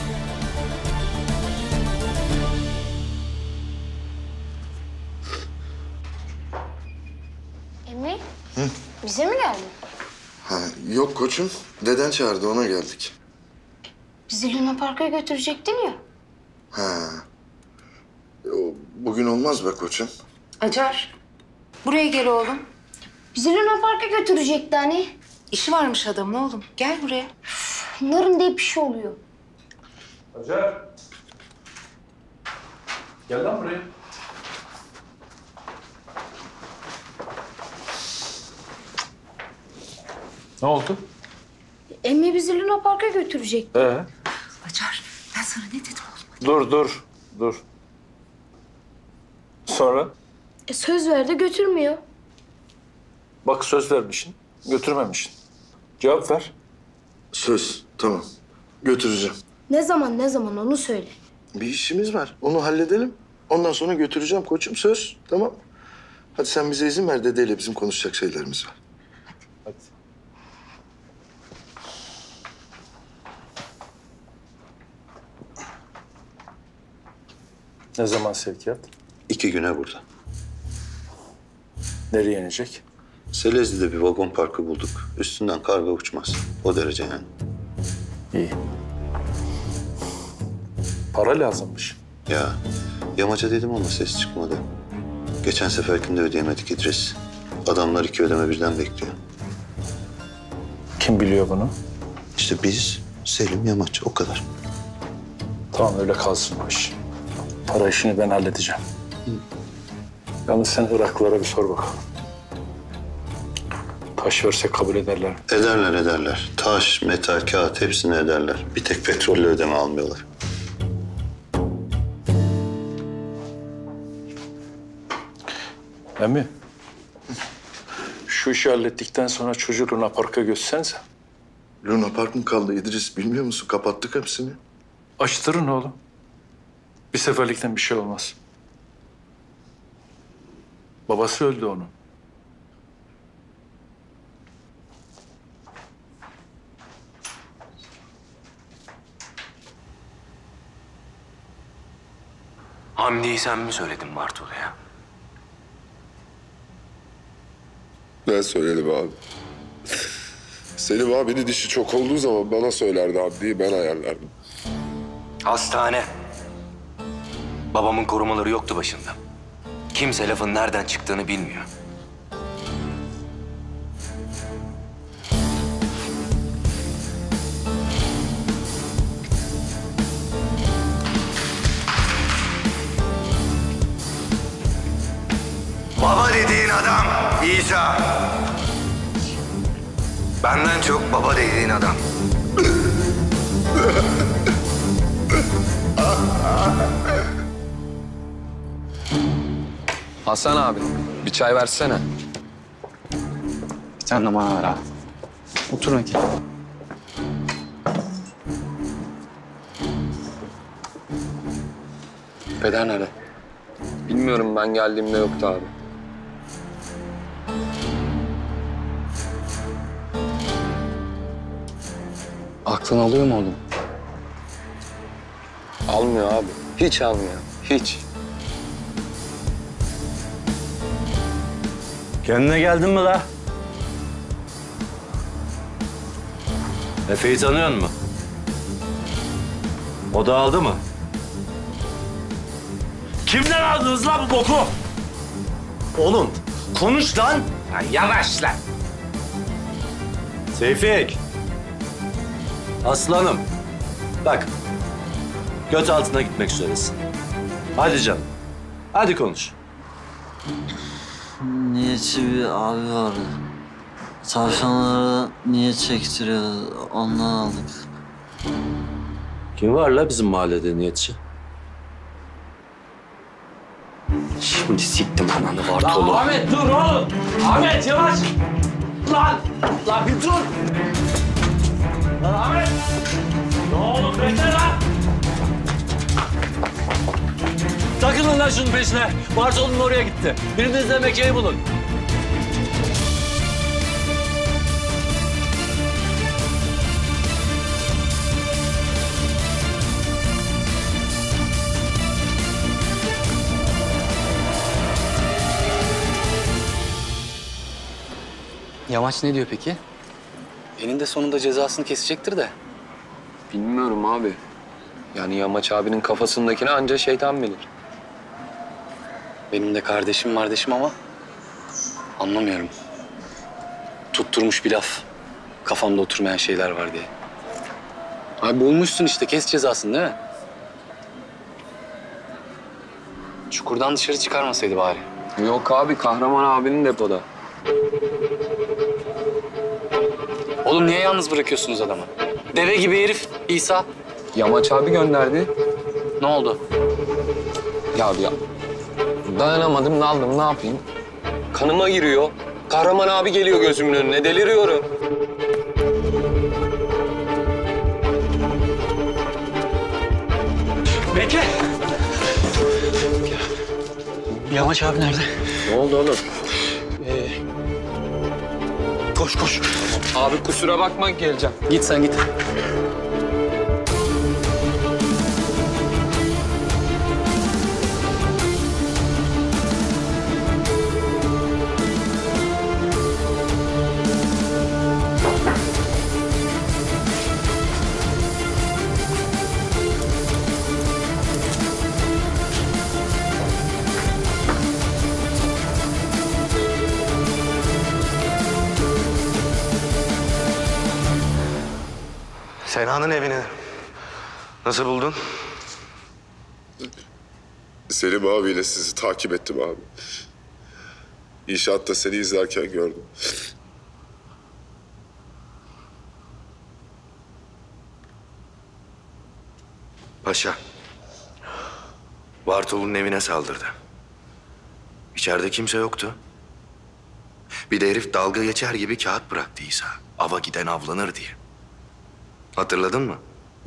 Emre, bize mi geldin? Ha, yok koçum. Deden çağırdı, ona geldik. Bizi Luna Park'a götürecektin ya. Ha. O, bugün olmaz be koçum. Acar, buraya gel oğlum. Bizi Luna Park'a götürecekti hani. İşi varmış adamın oğlum. Gel buraya. Bunların diye bir şey oluyor. Hacer. Gel lan buraya. Ne oldu? Emre bizi Luna Park'a götürecekti. Ee? Acar, ben sana ne dedim oğlum? Dur, dur, dur. Sonra? E, söz verdi götürmüyor. Bak söz vermişsin, götürmemişsin. Cevap ver. Söz, tamam. Götüreceğim. Ne zaman ne zaman onu söyle. Bir işimiz var, onu halledelim. Ondan sonra götüreceğim koçum, söz. Tamam. Hadi sen bize izin ver, dedeyle bizim konuşacak şeylerimiz var. Hadi. Ne zaman sevkiyat? İki güne burada. Nereye inecek? Selezli'de bir vagon parkı bulduk. Üstünden karga uçmaz. O derece yani. İyi. Para lazımmış. Ya yamaca dedim ama ses çıkmadı. Geçen seferkinde ödeyemedik İdris. Adamlar iki ödeme birden bekliyor. Kim biliyor bunu? İşte biz, Selim, Yamaç, o kadar. Tamam, öyle kalsın o iş. Para işini ben halledeceğim. Hı. Yalnız sen Iraklılara bir sor bakalım. Taş versek kabul ederler mi? Ederler ederler. Taş, metal, kağıt hepsini ederler. Bir tek petrolle ödeme almıyorlar. Emmi, şu işi hallettikten sonra çocuğu Luna Park'a götürsenize. Luna Park mı kaldı İdris, bilmiyor musun? Kapattık hepsini. Açtırın oğlum. Bir seferlikten bir şey olmaz. Babası öldü onun. Hamdi'yi sen mi söyledin Bartolu'ya? Ben söyledim abi. Selim abinin dişi çok olduğu zaman bana söylerdi Hamdi'yi, ben ayarlardım. Hastane. Babamın korumaları yoktu başında. Kimse lafın nereden çıktığını bilmiyor. Baba dediğin adam İsa. Benden çok baba dediğin adam. Hasan abi, bir çay versene. Bir tane de bana ver abi. Otur bakayım. Peder nerede? Bilmiyorum, ben geldiğimde yoktu abi. Aklın alıyor mu oğlum? Almıyor abi. Hiç almıyor. Hiç. Kendine geldin mi la? Efe'yi tanıyor musun? O da aldı mı? Kimden aldınız lan bu boku? Oğlum konuş lan. Ya yavaş lan. Seyfik. Aslanım. Bak. Göt altına gitmek üzeresin. Hadi canım. Hadi konuş. Niyetçi bir abi vardı. Tavşanlara niyet çektiriyordu. Ondan aldık. Kim var la bizim mahallede niyetçi? Şimdi siktim ananı Bartolu. Lan Ahmet dur oğlum. Ahmet yavaş. Lan. Lan bir dur. Lan Ahmet. Ne oğlum bekle lan. Takılın lan şunun peşine. Bartolu'nun oraya gitti. Biriniz de Meke'yi bulun. Yamaç ne diyor peki? Eninde sonunda cezasını kesecektir de. Bilmiyorum abi. Yani Yamaç abinin kafasındakini anca şeytan bilir. Benim de kardeşim kardeşim ama anlamıyorum. Tutturmuş bir laf. Kafamda oturmayan şeyler var diye. Abi bulmuşsun işte, kes cezasını değil mi? Çukurdan dışarı çıkarmasaydı bari. Yok abi, Kahraman abinin depoda. Oğlum niye yalnız bırakıyorsunuz adamı? Deve gibi herif İsa. Yamaç abi gönderdi. Ne oldu? Ya ya dayanamadım, daldım, ne yapayım? Kanıma giriyor. Kahraman abi geliyor gözümün önüne, deliriyorum. Bekle. Yamaç abi nerede? Ne oldu oğlum? Ee, koş koş. Abi kusura bakma, geleceğim. Git sen git. Sena'nın evini nasıl buldun? Selim abiyle sizi takip ettim abi. İnşaatta seni izlerken gördüm. Paşa, Bartolu'nun evine saldırdı. İçeride kimse yoktu. Bir de herif dalga geçer gibi kağıt bıraktı İsa. Ava giden avlanır diye. Hatırladın mı?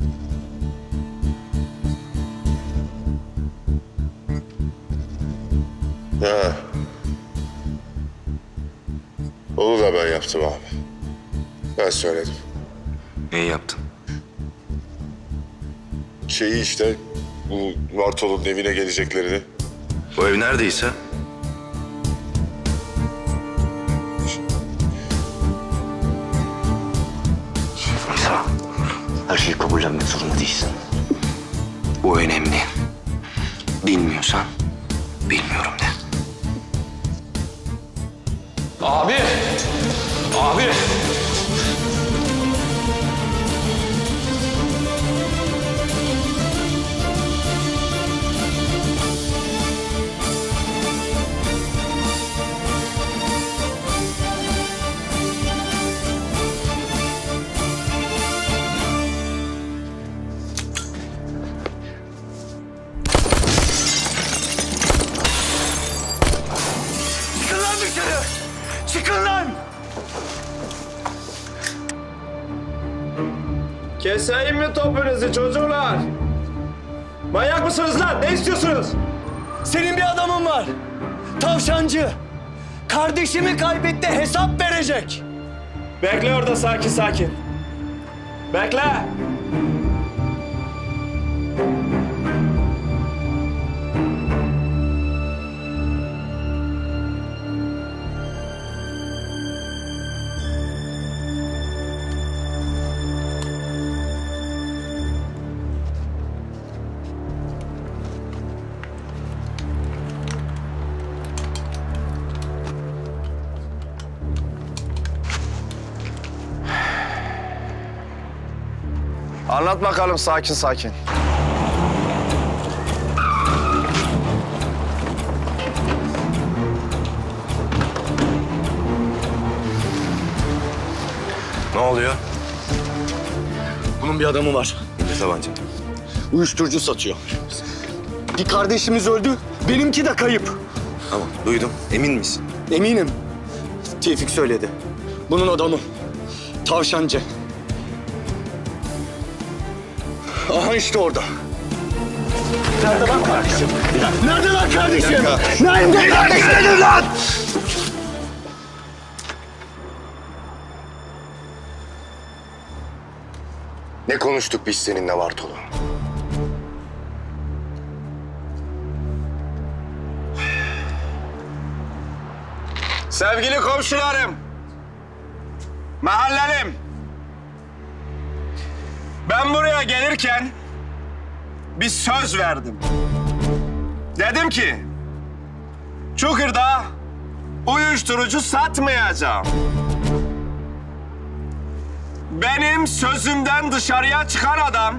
Ha. Onu da ben yaptım abi. Ben söyledim. Neyi yaptın? Şeyi işte, bu Bartolu'nun evine geleceklerini. O ev neredeyse? İsa, her şeyi kabullenmek zorunda değilsin. Bu önemli. Bilmiyorsan, bilmiyorum de. Abi! Abi! Çıkın lan dışarı! Çıkın lan! Keseyim mi topunuzu çocuklar? Manyak mısınız lan? Ne istiyorsunuz? Senin bir adamın var. Tavşancı. Kardeşimi kaybetti, hesap verecek. Bekle orada sakin sakin. Bekle. Anlat bakalım sakin sakin. Ne oluyor? Bunun bir adamı var. Ne tabanca? Uyuşturucu satıyor. Bir kardeşimiz öldü, benimki de kayıp. Tamam, duydum. Emin misin? Eminim. Tevfik söyledi. Bunun adamı. Tavşancı. Aha işte orada. Nerede lan kardeşim? Nerede lan kardeşim? Nerede kardeşim lan? Ne konuştuk biz seninle Bartolo? Sevgili komşularım, mahallelim. Ben buraya gelirken bir söz verdim. Dedim ki, Çukur'da uyuşturucu satmayacağım. Benim sözümden dışarıya çıkan adam...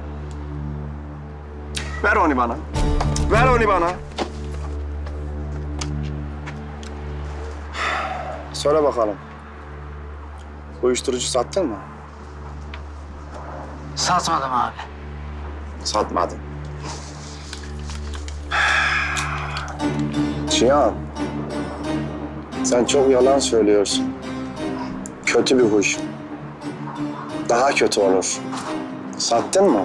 Ver onu bana. Ver onu bana. Söyle bakalım. Uyuşturucu sattın mı? Satmadım abi. Satmadın. Cihan, sen çok yalan söylüyorsun. Kötü bir huş. Daha kötü olur. Sattın mı?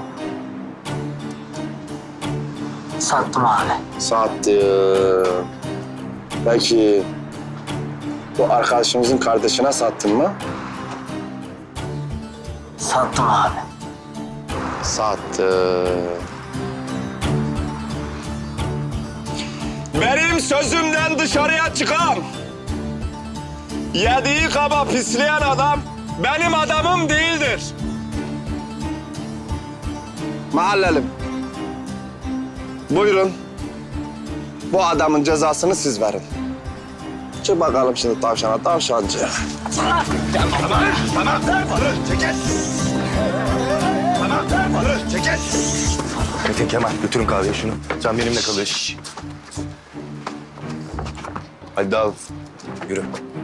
Sattım abi. Sattım. Peki bu arkadaşımızın kardeşine sattın mı? Sattım abi. Sattım. Benim sözümden dışarıya çıkan, yediği kaba pisleyen adam benim adamım değildir. Mahallelim. Buyurun. Bu adamın cezasını siz verin. Çık bakalım şimdi tavşana, tavşancı. Tamam, tamam. Çekil. Tamam, çekil. Metin, Kemal götürün kahveye şunu. Sen benimle kalıyorsun. Hadi dağıl. Yürü.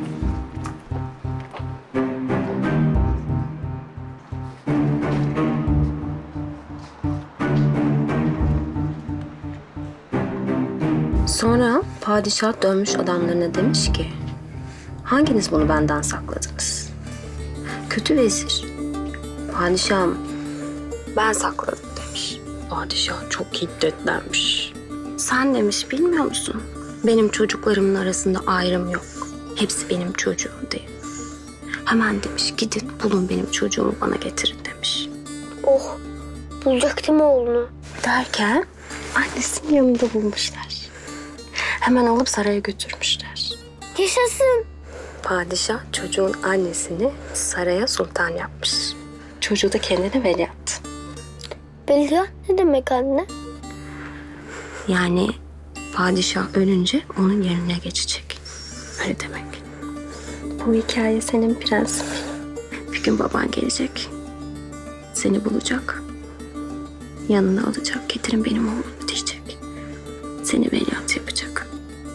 Sonra padişah dönmüş adamlarına demiş ki, hanginiz bunu benden sakladınız? Kötü vezir, padişahım ben sakladım demiş. Padişah çok hiddetlenmiş. Sen demiş bilmiyor musun? Benim çocuklarımın arasında ayrım yok. Hepsi benim çocuğum diye. Hemen demiş gidin bulun benim çocuğumu bana getirin demiş. Oh, bulacak değil mi oğlunu? Derken annesinin yanında bulmuşlar. Hemen alıp saraya götürmüşler. Yaşasın. Padişah çocuğun annesini saraya sultan yapmış. Çocuğu da kendine veliaht. Veliaht ne demek anne? Yani padişah ölünce onun yerine geçecek. Öyle demek. Bu hikaye senin prensin. Bir gün baban gelecek. Seni bulacak. Yanına alacak. Getirin benim oğlumu diyecek. Seni veliaht yapacak.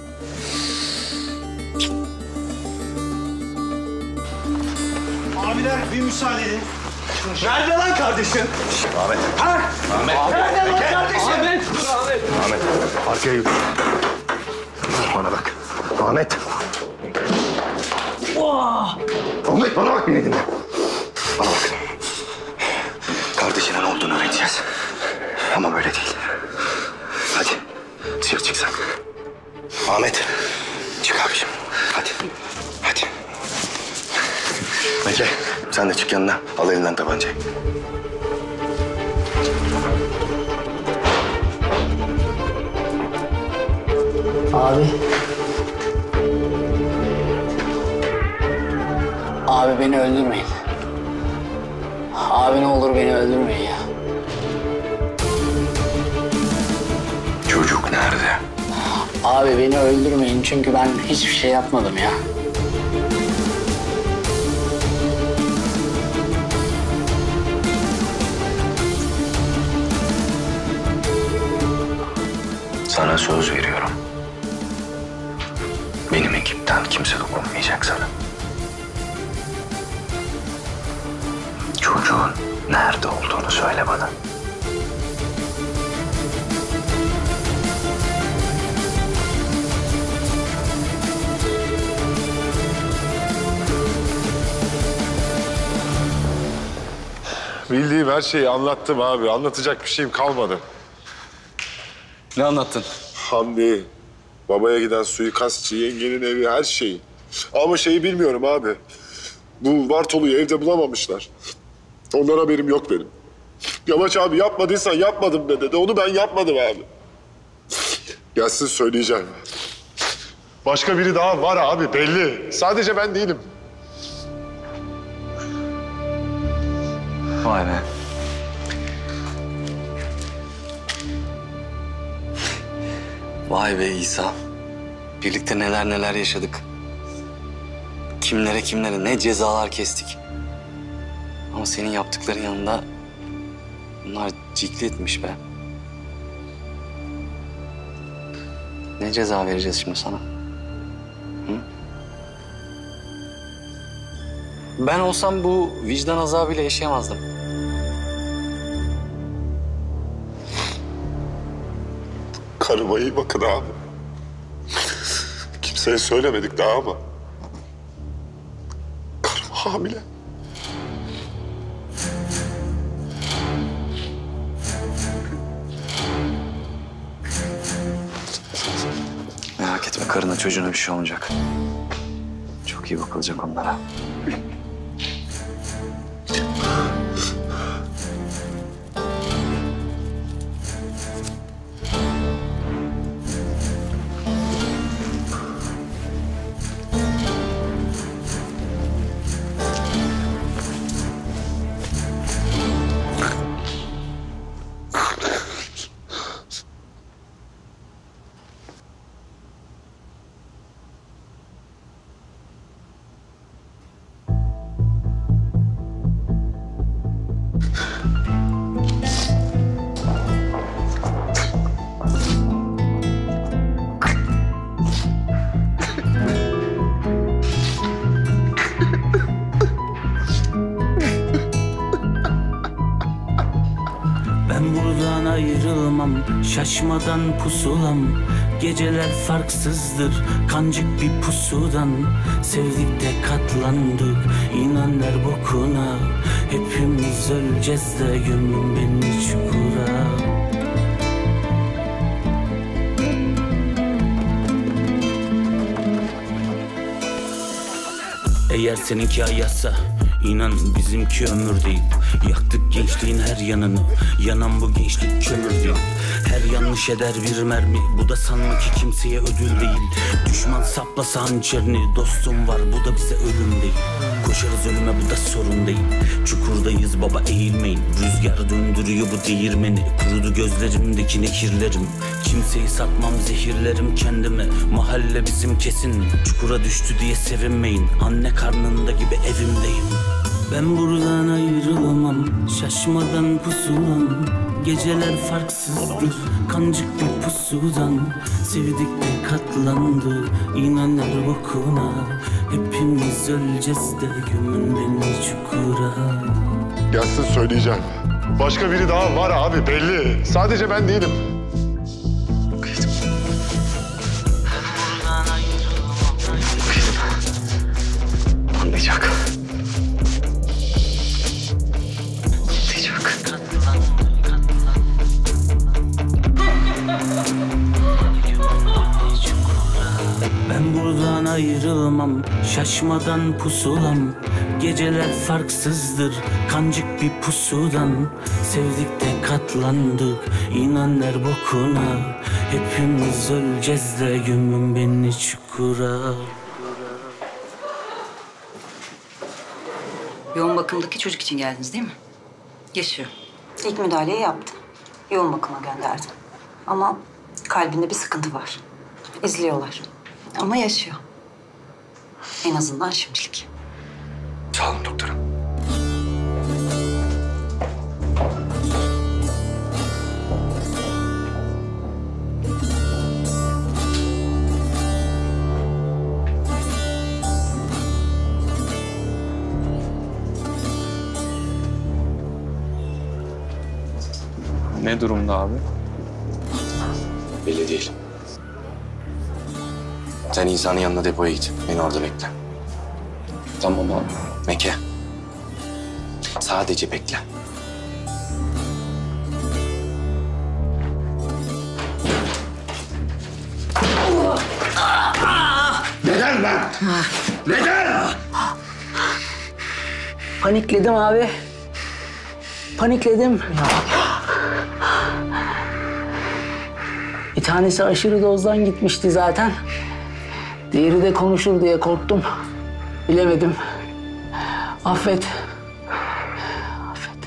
Abiler bir müsaade edin. Nerede lan kardeşim? Ahmet. Ha? Ahmet. Nerede lan kardeşim? Ahmet. Dur Ahmet. Ahmet. Arkaya yürü. Bana bak. Ahmet. Ahmet bana bak beni dinle. Bana bak. Kardeşine ne olduğunu öğreneceğiz. Ama böyle değil. Hadi dışarı çık sen. Ahmet. Çık abiciğim. Hadi. Hadi. Meke sen de çık yanına. Al elinden tabancayı. Abi. Abi beni öldürmeyin. Abi ne olur beni öldürmeyin ya. Çocuk nerede? Abi beni öldürmeyin çünkü ben hiçbir şey yapmadım ya. Sana söz veriyorum. Benim ekipten kimse dokunmayacak sana. Çocuğun nerede olduğunu söyle bana. Bildiğim her şeyi anlattım abi. Anlatacak bir şeyim kalmadı. Ne anlattın? Hamdi, babaya giden suikastçı, yengenin evi, her şeyi. Ama şeyi bilmiyorum abi. Bu Bartolu'yu evde bulamamışlar. Ondan haberim yok benim. Yamaç abi yapmadıysan yapmadım de dedi. Onu ben yapmadım abi. Gelsin söyleyeceğim. Başka biri daha var abi belli. Sadece ben değilim. Vay be. Vay be İsa. Birlikte neler neler yaşadık. Kimlere kimlere ne cezalar kestik. Ama senin yaptıkların yanında bunlar cikli etmiş be. Ne ceza vereceğiz şimdi sana? Hı? Ben olsam bu vicdan azabıyla yaşayamazdım. Karıma iyi bakın abi. Kimseye söylemedik daha ama. Karım hamile. Merak etme, karına çocuğuna bir şey olmayacak. Çok iyi bakılacak onlara. Şaşmadan pusulam, geceler farksızdır kancık bir pusudan. Sevdik de katlandık, inan ver bokuna. Hepimiz öleceğiz de gömün beni çukura. Eğer seninki ayazsa İnan bizimki ömür değil. Yaktık gençliğin her yanını, yanan bu gençlik kömür değil. Her yanlış eder bir mermi, bu da sanma ki kimseye ödül değil. Düşman saplasa hançerini, dostum var bu da bize ölüm değil. Koşarız ölüme bu da sorun değil. Çukurdayız baba eğilmeyin, rüzgar döndürüyor bu değirmeni. Kurudu gözlerimdeki nekirlerim, kimseyi satmam zehirlerim kendime. Mahalle bizim kesin, çukura düştü diye sevinmeyin. Anne karnında gibi evimdeyim. Ben buradan ayrılamam, şaşmadan pusulam. Geceler farksızdır, kancık bir pusudan. Sevdik de katlandı, inan her bokuna. Hepimiz öleceğiz de gömün beni çukura. Gelsin söyleyeceğim. Başka biri daha var abi belli. Sadece ben değilim. Anlayacak. Ben buradan ayrılmam, şaşmadan pusulam. Geceler farksızdır, kancık bir pusudan. Sevdik de katlandık, inan her bokuna. Hepimiz öleceğiz de gömün beni çukura. Yoğun bakımdaki çocuk için geldiniz değil mi? Yaşıyor. İlk müdahaleyi yaptım. Yoğun bakıma gönderdim. Ama kalbinde bir sıkıntı var. İzliyorlar. Ama yaşıyor. En azından şimdilik. Sağ olun doktorum. Ne durumda abi? Belli değil. Sen İsa'nın yanına depoya git. Beni orada bekle. Tamam abi. Meke. Sadece bekle. Neden ben? Neden? Panikledim abi. Panikledim. Bir tanesi aşırı dozdan gitmişti zaten. Diğeri de konuşur diye korktum. Bilemedim. Affet. Affet.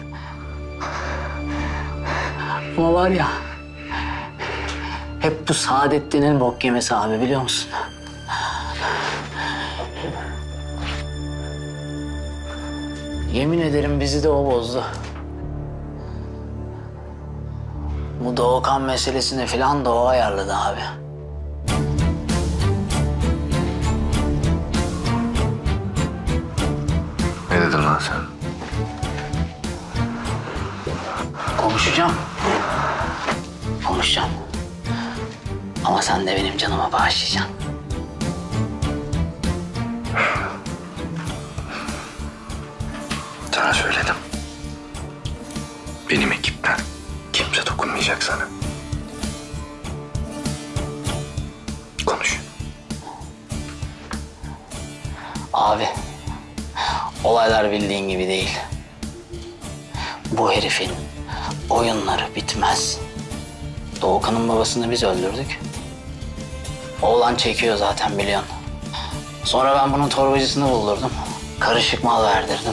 Ama var ya... hep bu Saadettin'in bok yemesi abi, biliyor musun? Yemin ederim bizi de o bozdu. Bu Doğukan meselesini falan da o ayarladı abi. Ne dedin lan sen? Konuşacağım. Konuşacağım. Ama sen de benim canıma bağışlayacaksın. Sana söyledim. Benim ekipten kimse dokunmayacak sana. Konuş. Abi, olaylar bildiğin gibi değil. Bu herifin oyunları bitmez. Doğukan'ın babasını biz öldürdük. Oğlan çekiyor zaten, biliyorsun. Sonra ben bunun torbacısını buldurdum. Karışık mal verdirdim.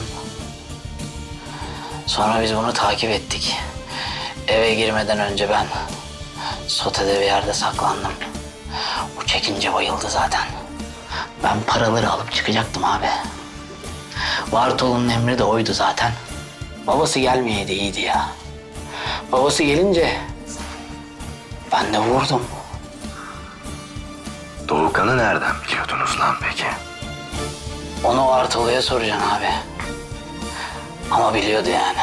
Sonra biz bunu takip ettik. Eve girmeden önce ben sotede bir yerde saklandım. O çekince bayıldı zaten. Ben paraları alıp çıkacaktım abi. Vartolu'nun emri de oydu zaten. Babası gelmeyeydi iyiydi ya. Babası gelince ben de vurdum. Doğukan'ı nereden biliyordunuz lan peki? Onu Vartolu'ya soracaksın abi. Ama biliyordu yani.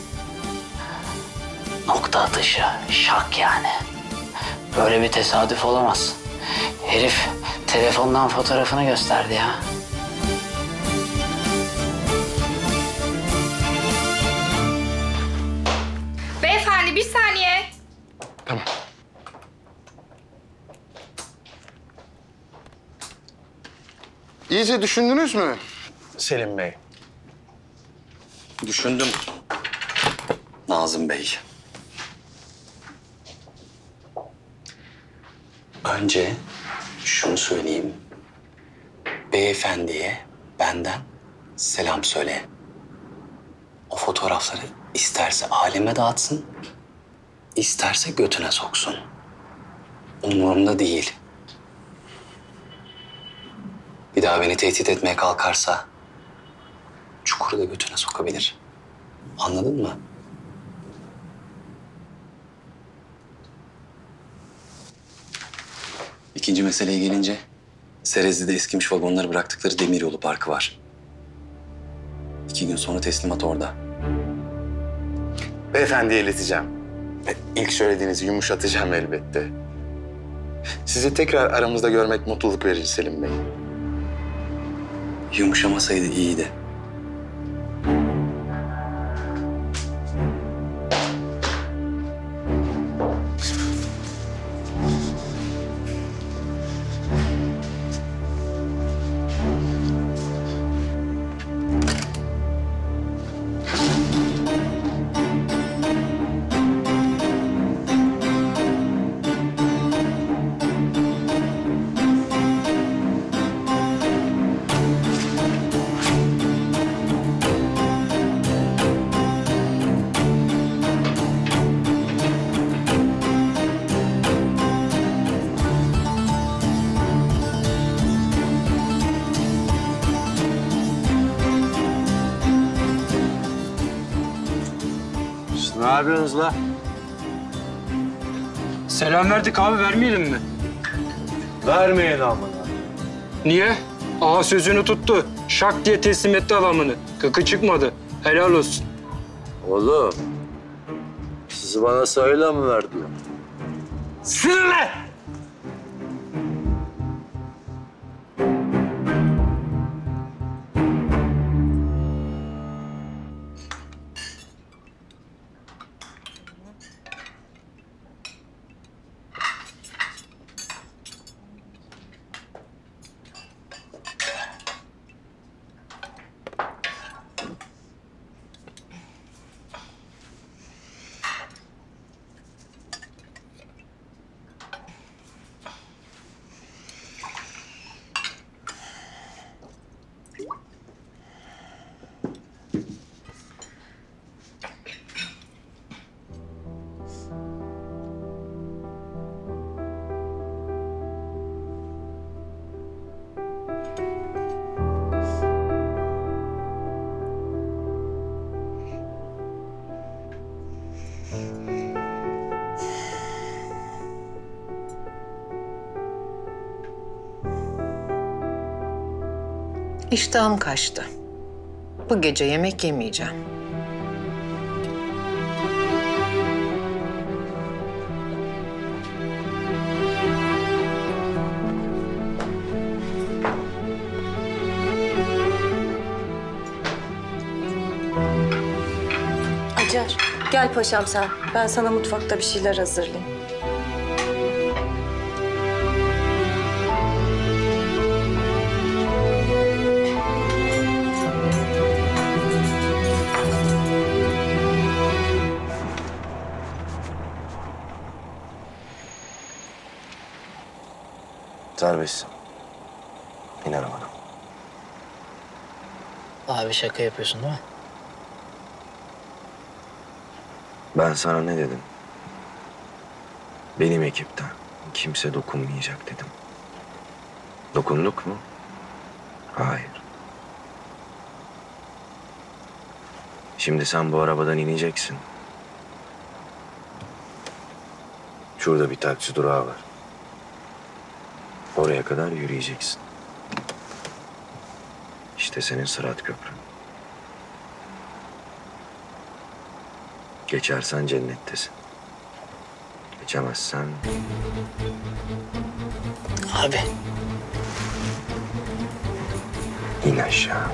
Nokta atışı, şak yani. Böyle bir tesadüf olamaz. Herif telefondan fotoğrafını gösterdi ya. Beyefendi bir saniye. İyice düşündünüz mü Selim Bey? Düşündüm. Nazım Bey. Önce şunu söyleyeyim. Beyefendiye benden selam söyle. O fotoğrafları isterse aleme dağıtsın, isterse götüne soksun. Umurumda değil. Bir daha beni tehdit etmeye kalkarsa çukuru da götüne sokabilir. Anladın mı? İkinci meseleye gelince Serezli'de eskimiş vagonları bıraktıkları demiryolu parkı var. İki gün sonra teslimat orada. Beyefendiye ileteceğim. Ve ilk söylediğinizi yumuşatacağım elbette. Sizi tekrar aramızda görmek mutluluk verici Selim Bey. Yumuşamasaydı iyiydi. Ne yapıyorsunuz la? Selam verdik abi, vermeyelim mi? Vermeyin amına. Niye? Aha sözünü tuttu. Şak diye teslim etti adamını. Kıkı çıkmadı. Helal olsun. Oğlum, Sizi bana sayıyla mı verdiler? Sinirle! İştahım kaçtı. Bu gece yemek yemeyeceğim. Hacer, gel paşam sen. Ben sana mutfakta bir şeyler hazırlayayım. Serbestsin. İn arabana. Abi şaka yapıyorsun değil mi? Ben sana ne dedim? Benim ekipten kimse dokunmayacak dedim. Dokunduk mu? Hayır. Şimdi sen bu arabadan ineceksin. Şurada bir taksi durağı var. Oraya kadar yürüyeceksin. İşte senin Sırat Köprün. Geçersen cennettesin. Geçemezsen... Abi. İn aşağı.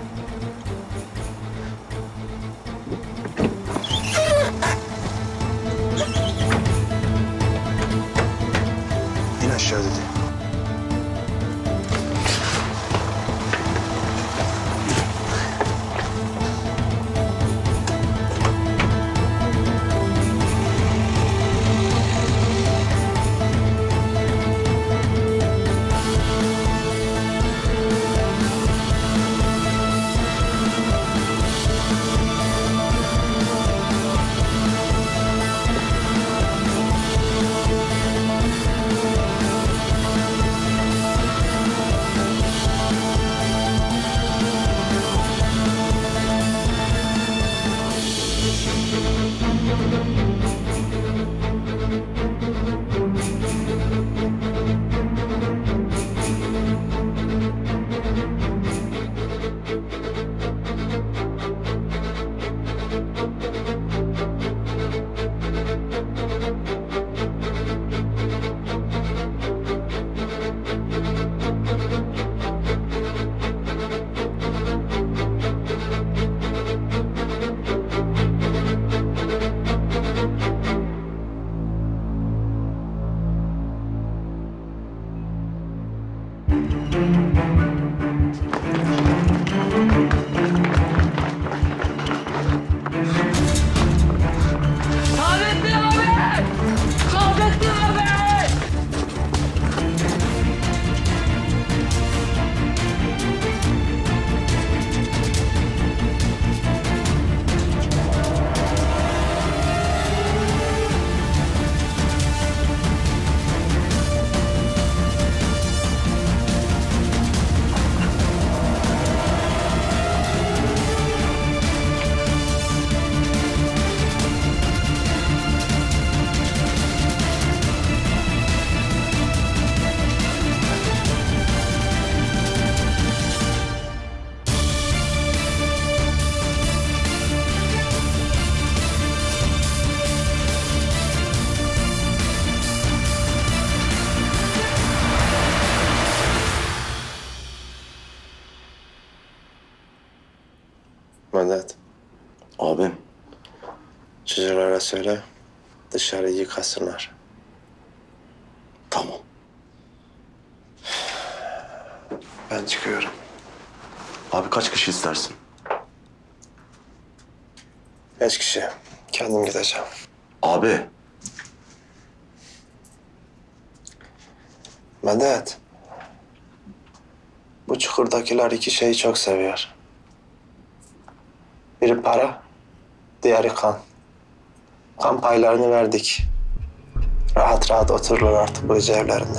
İn aşağı dedi. Abim, çocuklara söyle dışarıyı yıkasınlar. Tamam. Ben çıkıyorum. Abi kaç kişi istersin? Beş kişi. Kendim gideceğim. Abi. Medet. Bu çukurdakiler iki şeyi çok seviyor. Biri para, diğeri kan. Kan paylarını verdik. Rahat rahat otururlar artık bu gece evlerinde.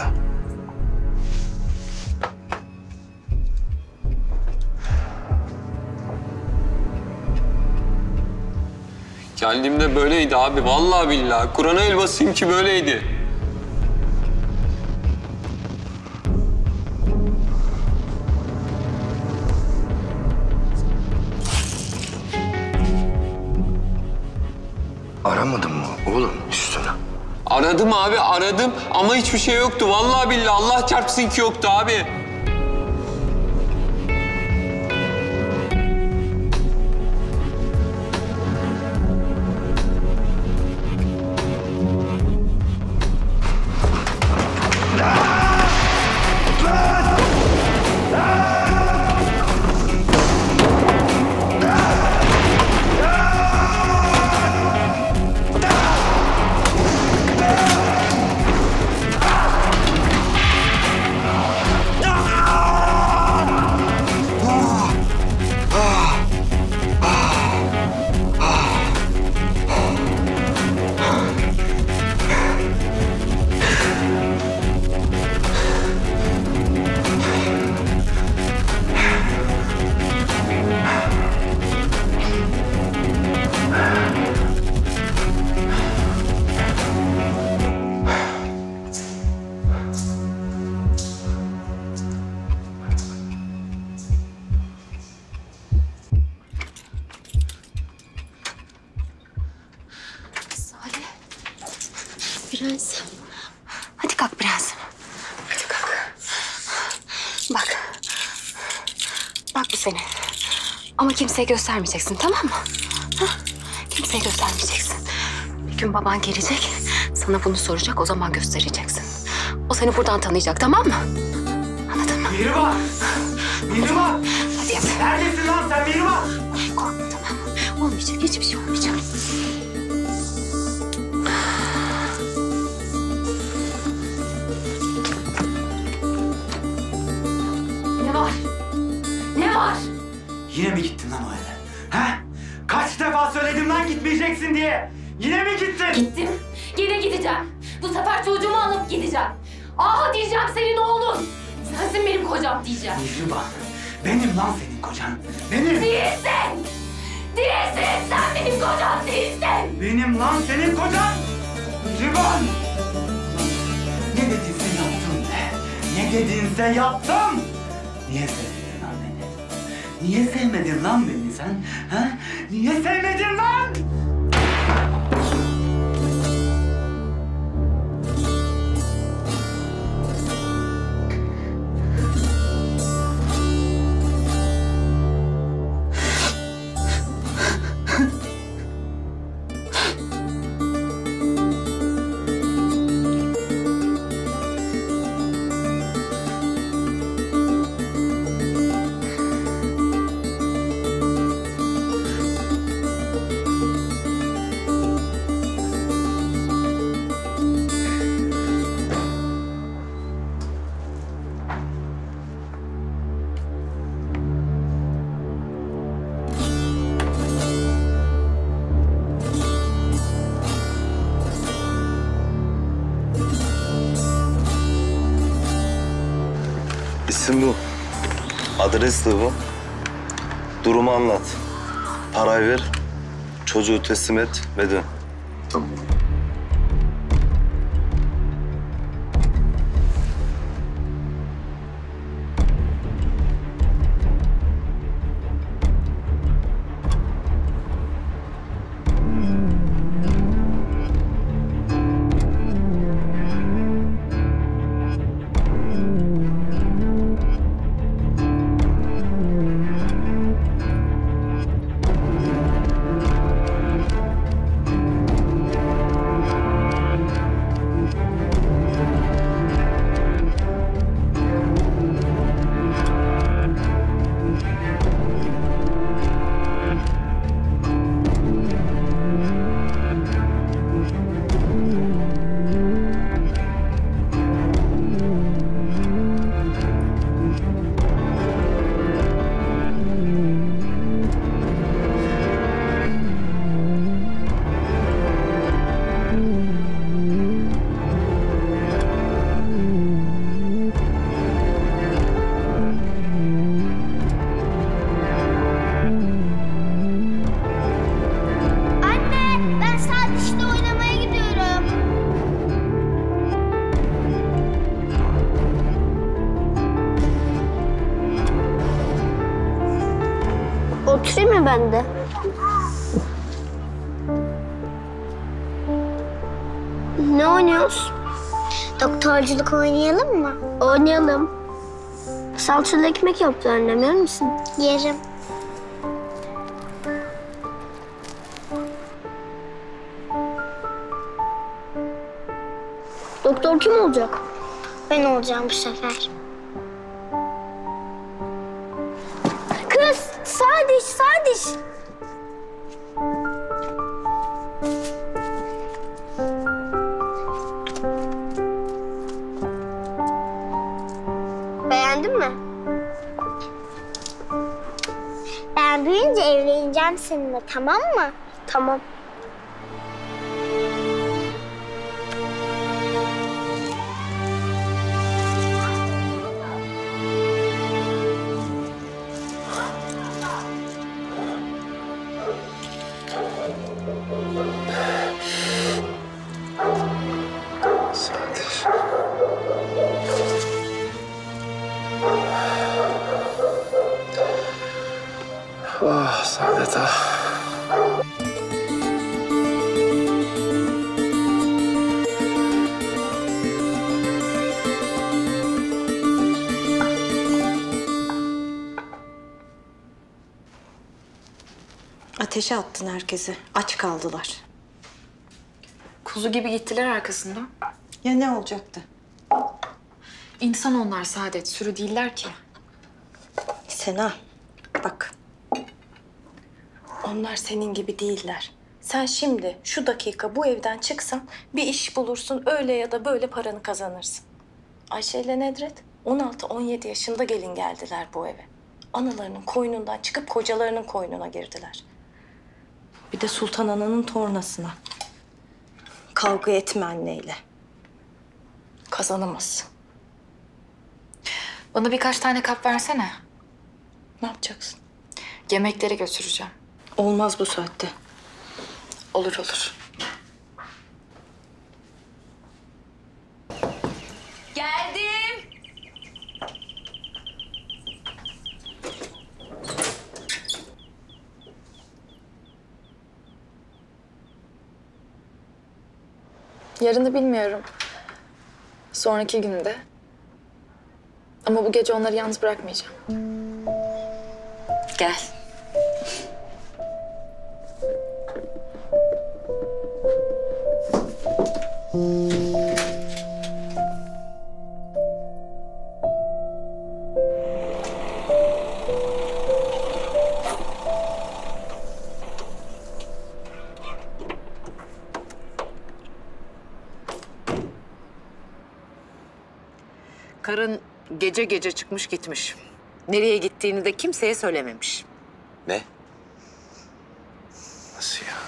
Geldiğimde böyleydi abi. Vallahi billahi. Kur'an'a el basayım ki böyleydi. Aramadın mı oğlum üstüne? Aradım abi, aradım ama hiçbir şey yoktu. Vallahi billahi Allah çarpsın ki yoktu abi. Prensim. Hadi kalk prensim. Hadi kalk. Bak. Bak bu senin. Ama kimseye göstermeyeceksin, tamam mı? Ha? Kimseye göstermeyeceksin. Bir gün baban gelecek, sana bunu soracak, o zaman göstereceksin. O seni buradan tanıyacak, tamam mı? Anladın mı? Mihrimah! Mihrimah! Hadi yat. Neredesin lan sen Mihrimah? Korkma, tamam mı? Olmayacak, hiçbir şey olmayacak. Ne var? Ne var? Yine mi gittin lan o eve? Ha? Kaç defa söyledim lan gitmeyeceksin diye. Yine mi gittin? Gittim. Yine gideceğim. Bu sefer çocuğumu alıp gideceğim. Aha diyeceğim senin oğlun. Sensin benim kocam diyeceğim. Mihrimah, benim lan senin kocan. Benim. Değilsin. Değilsin. Sen benim kocam değilsin. Benim lan senin kocan. Mihrimah. Ne dedinse yaptım be. Ne dedinse yaptım. Niye sevmedin lan beni? Niye sevmedin lan beni sen? Ha? Niye sevmedin lan? İsim bu. Adres de bu. Durumu anlat. Parayı ver, çocuğu teslim et ve dön. Tamam. Koşayım mı ben de? Ne oynuyoruz? Doktorculuk oynayalım mı? Oynayalım. Salçalı ekmek yaptı annem, yer misin? Yerim. Doktor kim olacak? Ben olacağım bu sefer. Kız, sağ diş, sağ diş. Beğendin mi? Ben büyüyünce evleneceğim seninle, tamam mı? Tamam. Ah Saadet ah. Ateşe attın herkesi. Aç kaldılar. Kuzu gibi gittiler arkasından. Ya ne olacaktı? İnsan onlar Saadet, sürü değiller ki. Sena, bak. Onlar senin gibi değiller. Sen şimdi şu dakika bu evden çıksan bir iş bulursun, öyle ya da böyle paranı kazanırsın. Ayşe ile Nedret on altı on yedi yaşında gelin geldiler bu eve. Analarının koynundan çıkıp kocalarının koynuna girdiler. Bir de Sultan Ana'nın tornasına. Kavga etme anneyle. Kazanamazsın. Bana birkaç tane kap versene. Ne yapacaksın? Yemekleri götüreceğim. Olmaz bu saatte. Olur olur. Geldim. Yarını bilmiyorum. Sonraki günde. Ama bu gece onları yalnız bırakmayacağım. Gel. Karın gece gece çıkmış gitmiş. Nereye gittiğini de kimseye söylememiş. Ne? Nasıl ya?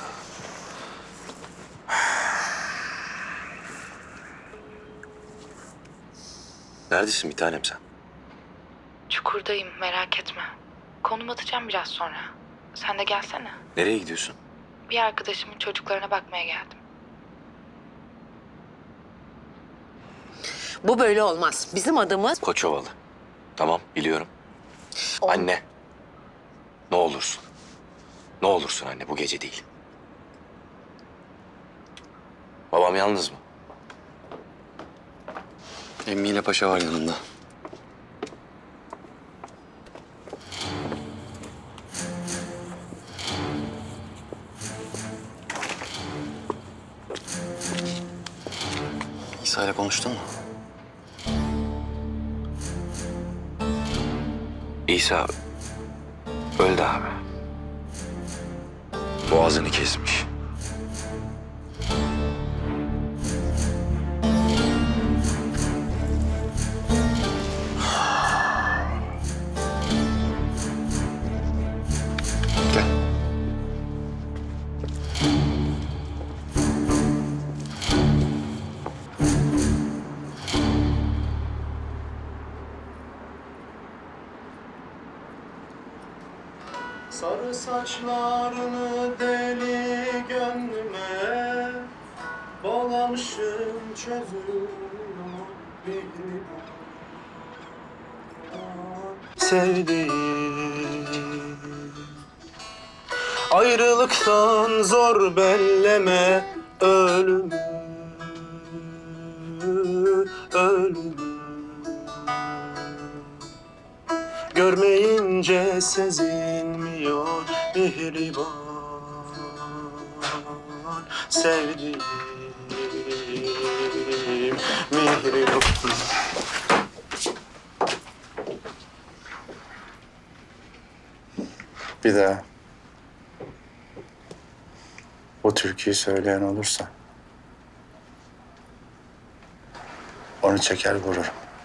Neredesin bir tanem sen? Çukurdayım, merak etme. Konum atacağım biraz sonra. Sen de gelsene. Nereye gidiyorsun? Bir arkadaşımın çocuklarına bakmaya geldim. Bu böyle olmaz. Bizim adımız... Koçovalı. Tamam, biliyorum. Anne. Ne olursun. Ne olursun anne, bu gece değil. Babam yalnız mı? Emmi ile Paşa var yanında. İsa ile konuştun mu? İsa öldü abi. Boğazını kesmiş. Gel. Sarı saçlarını deli gönlüme bağlamışım, çözülüyor bir sevdiğim. Ayrılıktan zor belleme ölümü, ölümü. Görmeyince sezilmiyor mihriban sevdiğim mihriban. Bir daha o türküyü söyleyen olursa onu çeker vururum.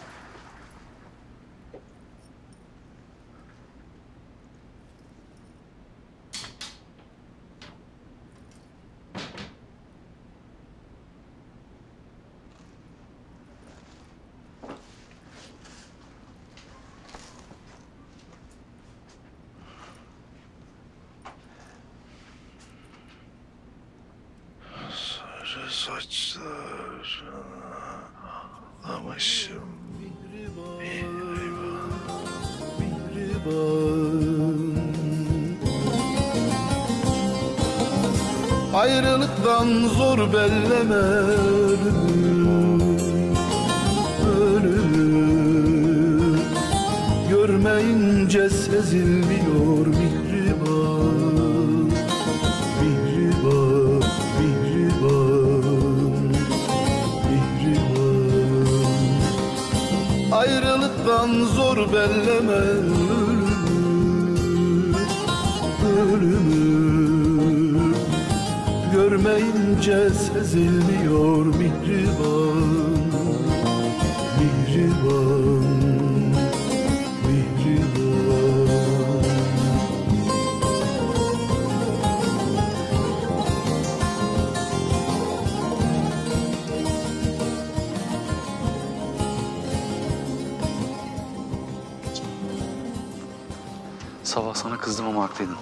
Sarı saçlarına ağlamışım mihriban, mihriban. Ayrılıktan zor belleme ölümü, ölümü. Görmeyince sezilmiyor mihriban, mihriban, mihriban, mihriban. Ayrılıktan zor belleme ölümü, ölümü. Görmeyince sezilmiyor mihriban, mihriban, mihriban. Sabah sana kızdım ama haklıydın.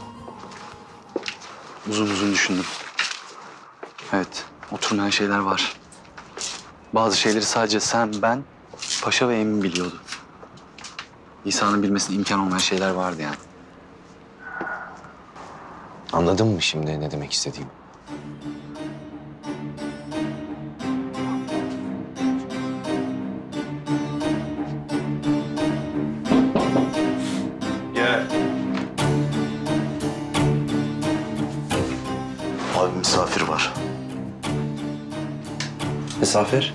Uzun uzun düşündüm. Evet, oturmayan şeyler var. Bazı şeyleri sadece sen, ben, Paşa ve Emin biliyordu. İsa'nın bilmesine imkan olmayan şeyler vardı yani. Anladın mı şimdi ne demek istediğimi? Gel. Abi misafir var. Misafir?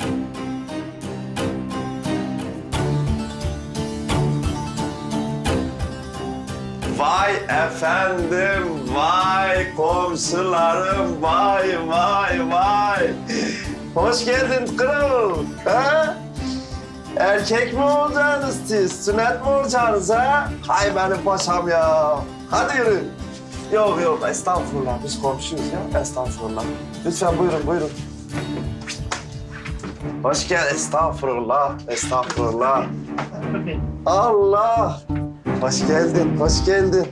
Vay efendim, vay komşularım, vay vay vay. Hoş geldin kral. Ha? Erkek mi olacaksınız siz? Sünnet mi olacaksınız ha? Hay benim paşam ya. Hadi yürü. Yok yok estağfurullah. Biz komşuyuz ya. Estağfurullah. Lütfen buyurun buyurun. Hoş geldin. Estağfurullah. Estağfurullah. Allah. Hoş geldin. Hoş geldin.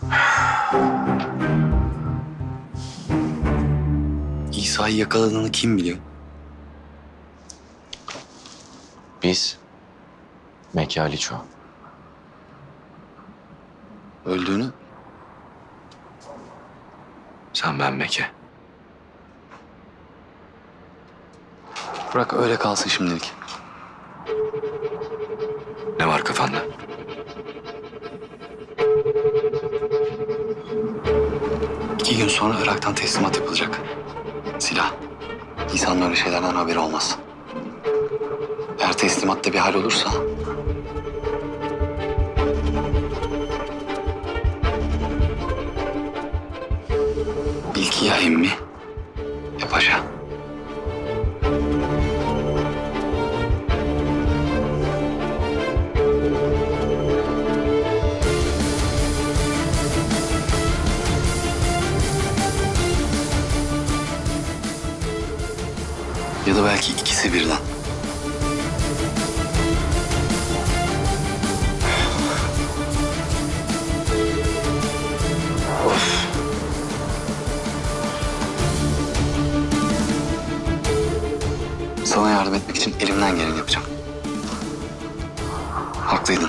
İsa'yı yakaladığını kim biliyor? Biz. Mekkaliço. Öldüğünü? Sen, ben, Mekke. Bırak öyle kalsın şimdilik. Ne var kafanda? İki gün sonra Irak'tan teslimat yapılacak. Silah. İsa'nın öyle şeylerden haberi olmaz. Eğer teslimatta bir hal olursa... bil ki ya emmi ya paşa. Ya da belki ikisi birden. Of. Sana yardım etmek için elimden geleni yapacağım. Haklıydın.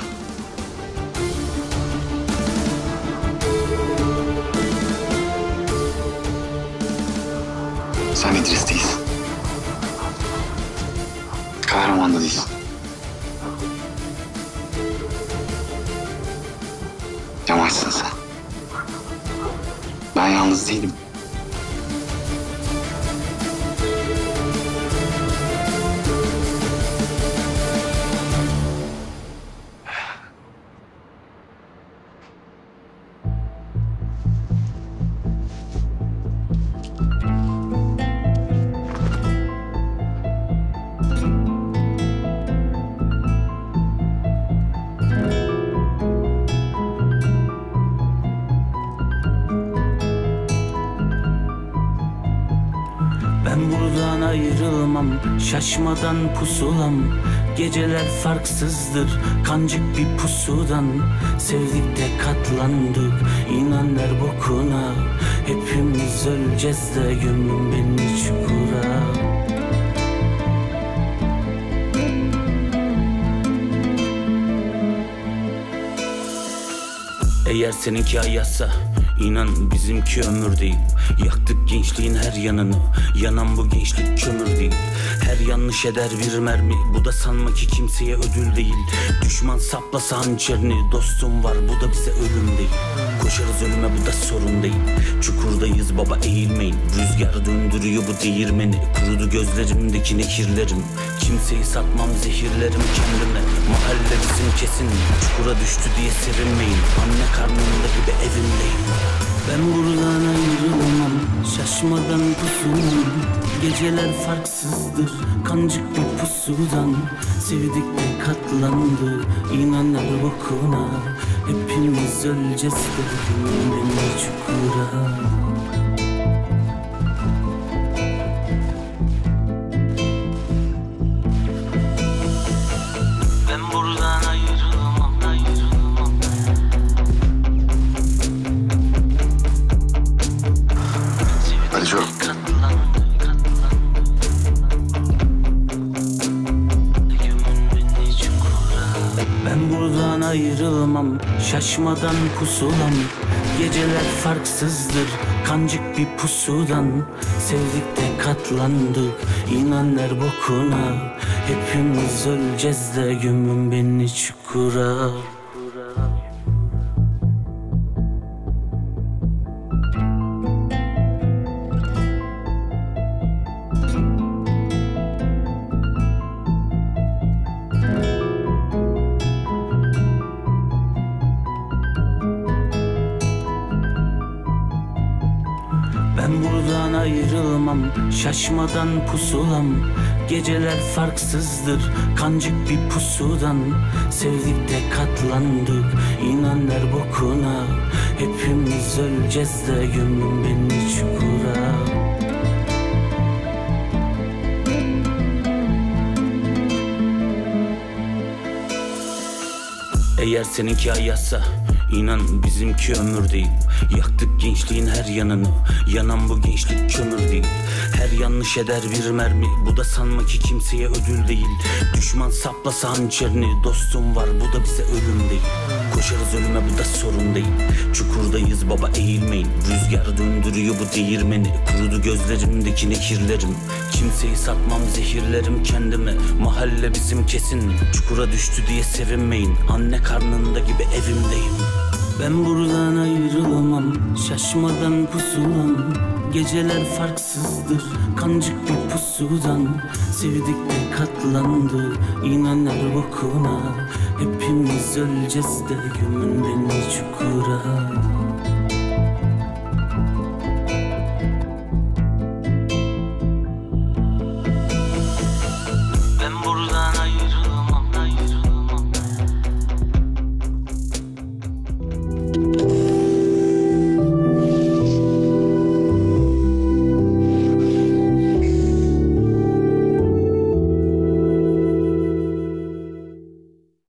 Bilemezsin sen. Ben yalnız değilim. Ben buradan ayrılmam, şaşmadan pusulam. Geceler farksızdır, kancık bir pusudan. Sevdik de katlandık, inan ver bokuna. Hepimiz öleceğiz de gömün beni çukura. Eğer seninki ayazsa İnan bizimki ömür değil. Yaktık gençliğin her yanını. Yanan bu gençlik kömür değil. Her yanlış eder bir mermi. Bu da sanma ki kimseye ödül değil. Düşman saplasa hançerini. Dostum var, bu da bize ölüm değil. Koşarız ölüme, bu da sorun değil. Çukurdayız baba, eğilmeyin. Rüzgar döndürüyor bu değirmeni. Kurudu gözlerimdeki nekirlerim. Kimseyi satmam, zehirlerim kendime. Mahalle bizim kesin. Çukura düştü diye sevinmeyin. Anne karnında gibi evimdeyim. Ben buradan ayrılamam, şaşmadan pusulam. Geceler farksızdır, kancık bir pusudan. Sevdik de katlandı, inan her bokuna. Hepimiz öleceğiz de beni çukura. Ben buradan ayrılamam, ayrılamam. Hadi çok. Ben buradan ayrılmam, şaşmadan pusulam. Geceler farksızdır, kancık bir pusudan. Sevdik de katlandık, inan ver bokuna. Hepimiz öleceğiz de gömün beni çukura. Ben buradan ayrılmam, şaşmadan pusulam. Geceler farksızdır, kancık bir pusudan. Sevdik de katlandık, inan ver bokuna. Hepimiz öleceğiz de gömün beni çukura. Eğer seninki ayazsa İnan bizimki ömür değil. Yaktık gençliğin her yanını. Yanan bu gençlik kömür değil. Her yanlış eder bir mermi. Bu da sanma ki kimseye ödül değil. Düşman saplasa hançerini. Dostum var, bu da bize ölüm değil. Koşarız ölüme, bu da sorun değil. Çukurdayız baba, eğilmeyin. Rüzgar döndürüyor bu değirmeni. Kurudu gözlerimdeki nekirlerim. Kimseyi satmam, zehirlerim kendime. Mahalle bizim kesin. Çukura düştü diye sevinmeyin. Anne karnında gibi evimdeyim. Ben buradan ayrılamam, şaşmadan pusulam. Geceler farksızdır, kancık bir pusudan. Sevdik de katlandı, inan her bokuna. Hepimiz öleceğiz de gömün beni çukura.